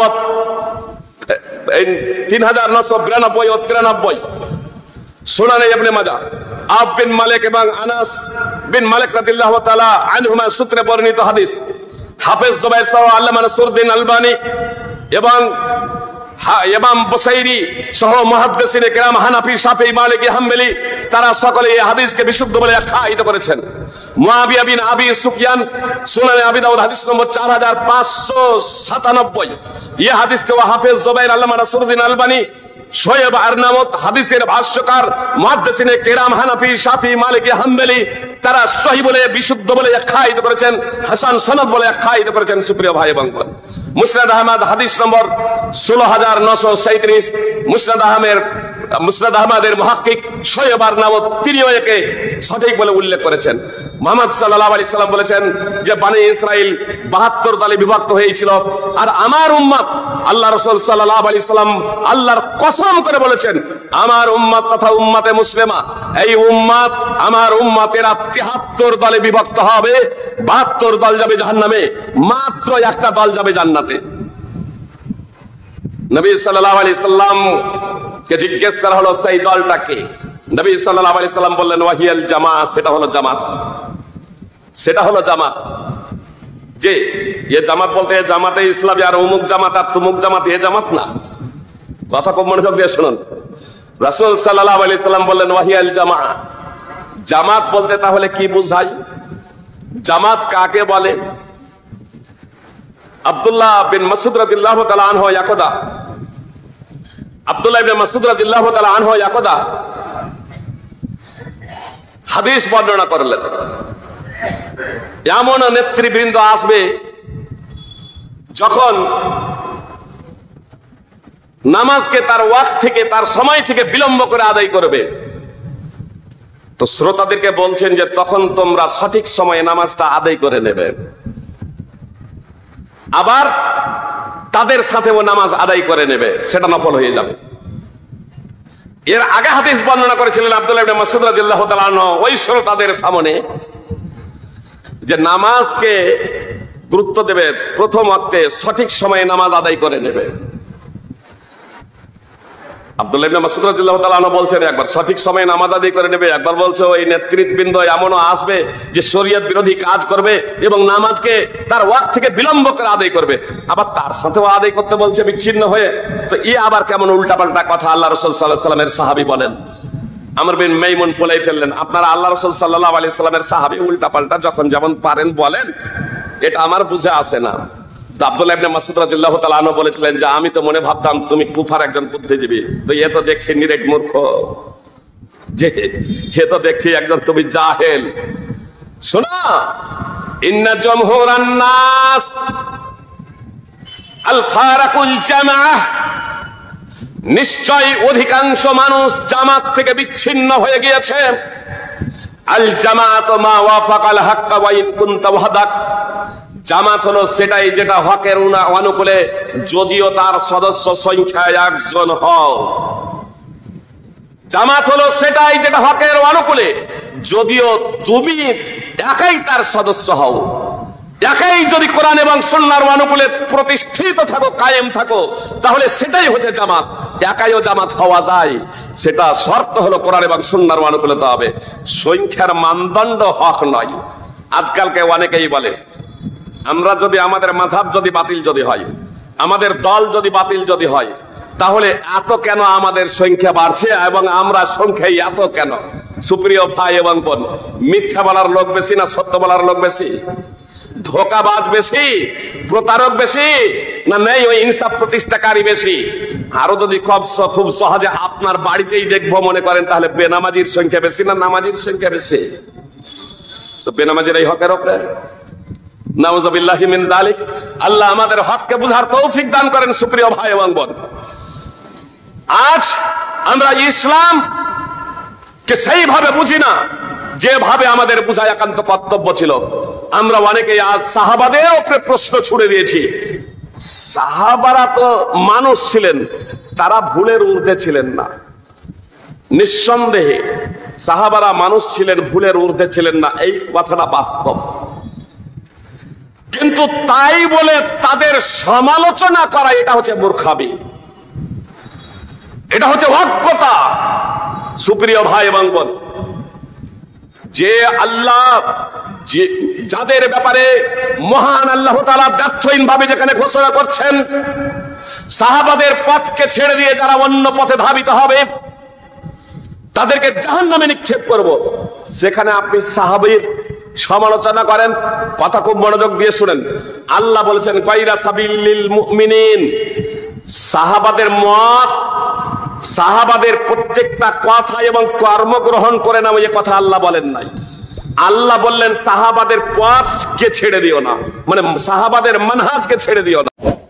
তিন হাজার নশো বিরানব্বই ও তিরানব্বই। সুনানে ইবনে মাজাহ আব বিন মালিক এবং আনাস বিন মালিক রাদিয়াল্লাহু তাআলা আনহুমা সূত্রে বর্ণিত হাদিস। হাফেজ জুবাইর সহ আল্লামা নাসরুদ্দিন আলবানী এবং ইমাম বুসাইরি সহ মুহাদ্দিসিনে কেরাম হানাফি, শাফিঈ, মালিকি, হাম্বলি তারা সকলে এই হাদিসকে বিশুদ্ধ বলে আখ্যায়িত করেছেন। মুআবিয়া বিন আবি সুফিয়ান সুনানে আবি দাউদ হাদিস নম্বর চার হাজার পাঁচশো সাতানব্বই। এই হাদিসকে হাফেজ জুবাইর, আল্লামা নাসরুদ্দিন আলবানী, শোয়েব আরনামত হাদিসের ভাষ্যকার, মুহাদ্দিসিনে কেরাম হানাফি, শাফিঈ, মালিকি, হাম্বলি তারা সহিহ বলে বিশুদ্ধ বলে আখ্যায়িত করেছেন, হাসান সনদ বলে আখ্যায়িত করেছেন। সুপ্রিয় ভাই এবং বোন, মুসনাদ আহমদ হাদিস নম্বর ষোলো হাজার নশো সাঁইত্রিশ। মুসনাদ আহমের মুসনাদ আহমদের মুহাক্কিক শোয়েব আরনামত তিনিও একে সঠিক বলে উল্লেখ করেছেন। মুহাম্মদ সাল্লাল্লাহু আলাইহি সাল্লাম বলেছেন যে বনি ইসরাইল বাহাত্তর দলে বিভক্ত হয়েছিল, আর আমার উম্মত, আল্লাহ রাসূল সাল্লাল্লাহু আলাইহি সাল্লাম আল্লাহর কসম করে বলেছেন, আমার উম্মত তথা উম্মতে মুসলিমা, এই উম্মত আমার উম্মতেরা তেহাত্তর দলে বিভক্ত হবে, বাহাত্তর দল যাবে জাহান্নামে, মাত্র একটা দল যাবে জান্নাতে। নবী সাল্লাল্লাহু আলাইহি সাল্লাম কে জিজ্ঞেস করা হলো সেই দলটা কে? নবী সাল্লাল্লাহু আলাইহি সাল্লাম বললেন ওয়াহিয়াল জামাত, সেটা হলো জামাত, সেটা হলো জামাত। যে এ জামাত বলতে জামাতে ইসলামী আর অমুক জামাত আর তুমুক জামাত, এ জামাত না। কথা খুব মনোযোগ দিয়ে শুনুন। রাসূল সাল্লাল্লাহু আলাইহি সাল্লাম বললেন ওয়াহিয়াল জামা। জামাত বলতে তাহলে কি বোঝায়? জামাত কাকে বলে? আব্দুল্লাহ বিন মাসউদ রাদিয়াল্লাহু তাআলা আনহু ইয়াকুদা, আব্দুল্লাহ ইবনে মাসউদ রাদিয়াল্লাহু তাআলা আনহু ইয়াকুদা হাদিস বর্ণনা করলেন, এমন নেতৃবৃন্দ আসবে যখন নামাজকে তার ওয়াক্ত থেকে, তার সময় থেকে বিলম্ব করে আদায় করবে। তো শ্রোতাদেরকে বলছেন যে তখন তোমরা সঠিক সময়ে নামাজটা আদায় করে নেবে, আবার তাদের সাথেও নামাজ আদায় করে নেবে, সেটা নফল হয়ে যাবে। এর আগে হাদিস বর্ণনা করেছিলেন আব্দুল্লাহ ইবনে মাসউদ রাদিয়াল্লাহু তাআলা আনহু ওই শ্রোতাদের সামনে যে নামাজকে গুরুত্ব দেবে, প্রথম ওয়াক্তে সঠিক সময়ে নামাজ আদায় করে নেবে। আব্দুল্লাহ ইবনে মাসউদ রাদিয়াল্লাহু তাআলা আনহু বলছেন একবার সঠিক সময়ে নামাজ আদায় করে নেবে, একবার বলছে ওই নেতৃবৃন্দ এমনও আসবে যে শরীয়ত বিরোধী কাজ করবে এবং নামাজকে তার ওয়াক্ত থেকে বিলম্ব করে আদায় করবে, আবার তার সাথেও আদায় করতে বলছে বিচ্ছিন্ন হয়ে। তো এ আবার কেমন উল্টাপাল্টা কথা আল্লাহ রাসূল সাল্লাল্লাহু আলাইহি সাল্লামের সাহাবী বলেন। আমর বিন মাইমুন বলেই ফেললেন, আপনারা আল্লাহ রাসূল সাল্লাল্লাহু আলাইহি সাল্লামের সাহাবী, উল্টাপাল্টা যখন যেমন পারেন বলেন, এটা আমার বুঝে আসে না। আব্দুল্লাহ ইবনে মাসউদ রাদিয়াল্লাহু তাআলা আনহু বলেছিলেন যে আমি তো মনে ভাবতাম তুমি কুফার একজন বুদ্ধিজীবী, তো এ তো দেখছি নিরেট মূর্খ, যে এ তো দেখছি একজন তুমি জাহেল। শোনো, ইন্না জমহুরান নাস আল ফারাকুল জামাআহ, নিশ্চয় অধিকাংশ মানুষ জামাত থেকে বিচ্ছিন্ন হয়ে গিয়েছে। আল জামাআতু মা ওয়াফাকাল হাক্কা ওয়া ইন কুনতা ওয়াহদাক, জামাত হলো সেটাই যেটা হকের অনুকূলে, যদিও তার সদস্য সংখ্যায় একজন হও। জামাত হলো সেটাই যেটা হকের অনুকূলে, যদিও তুমি একাই তার সদস্য হও। একাই যদি কোরআন এবং সুন্নাহর অনুকূলে প্রতিষ্ঠিত থাকো, কায়েম থাকো, তাহলে সেটাই হচ্ছে জামাত। একাইও জামাত হওয়া যায়, সেটা শর্ত হলো কোরআন এবং সুন্নাহর অনুকূলে হবে, সংখ্যার মানদণ্ড হক নয়। আজকালকে অনেকেই বলে আমরা যদি আমাদের মাযহাব যদি বাতিল যদি হয়, আমাদের দল যদি বাতিল যদি হয়, তাহলে এত কেন আমাদের সংখ্যা বাড়ছে এবং আমরা সংখ্যায় এত কেন? সুপ্রিয় ভাই এবং বোন, মিথ্যা বলার লোক বেশি না সত্য বলার লোক বেশি? ধোকাবাজ বেশি, প্রতারক বেশি, না নেই ওই ইনসাফ প্রতিষ্ঠাকারী বেশি? আরো যদি খুব খুব সহজে আপনার বাড়িতেই দেখবো মনে করেন, তাহলে বেনামাজির সংখ্যা বেশি না নামাজির সংখ্যা বেশি? তো বেনামাজির এই হকের উপরে নাউযুবিল্লাহি মিন যালিক। আল্লাহ আমাদের হককে বুঝার তৌফিক দান করেন। সুপ্রিয় ভাই এবং বোন, আজ আমরা ইসলাম কে সেইভাবে বুঝি না যেভাবে আমাদের বুঝা একান্ত কর্তব্য ছিল। আমরা অনেকে আজ সাহাবাদের উপরে প্রশ্ন ছুড়ে দিয়েছি। সাহাবারা তো মানুষ ছিলেন, তারা ভুলের ঊর্ধ্বে ছিলেন না। নিঃসন্দেহে সাহাবারা মানুষ ছিলেন, ভুলের ঊর্ধ্বে ছিলেন না, এই কথাটা বাস্তব। কিন্তু তাই বলে তাদের সমালোচনা করা, এটা হচ্ছে মূর্খামি, এটা হচ্ছে অজ্ঞতা। সুপ্রিয় ভাই এবং বোন, যে আল্লাহ যে যাদের ব্যাপারে মহান আল্লাহ তাআলা ব্যর্থহীন ভাবে যেখানে ঘোষণা করছেন, সাহাবাদের পথকে ছেড়ে দিয়ে যারা অন্য পথে ধাবিত হবে তাদেরকে জাহান্নামে নিক্ষেপ করব, সেখানে আপনি সাহাবীর সমালোচনা করেন। কথা খুব মনোযোগ দিয়ে শুনেন। আল্লাহ বলেছেন গায়রা সাবিলিল মুমিনিন, সাহাবাদের মত, সাহাবাদের প্রত্যেকটা কথা এবং কর্ম গ্রহণ করে না, ওই কথা আল্লাহ বলেন নাই। আল্লাহ বললেন সাহাবাদের পথকে ছেড়ে দিও না, মানে সাহাবাদের মানহাজকে ছেড়ে দিও না।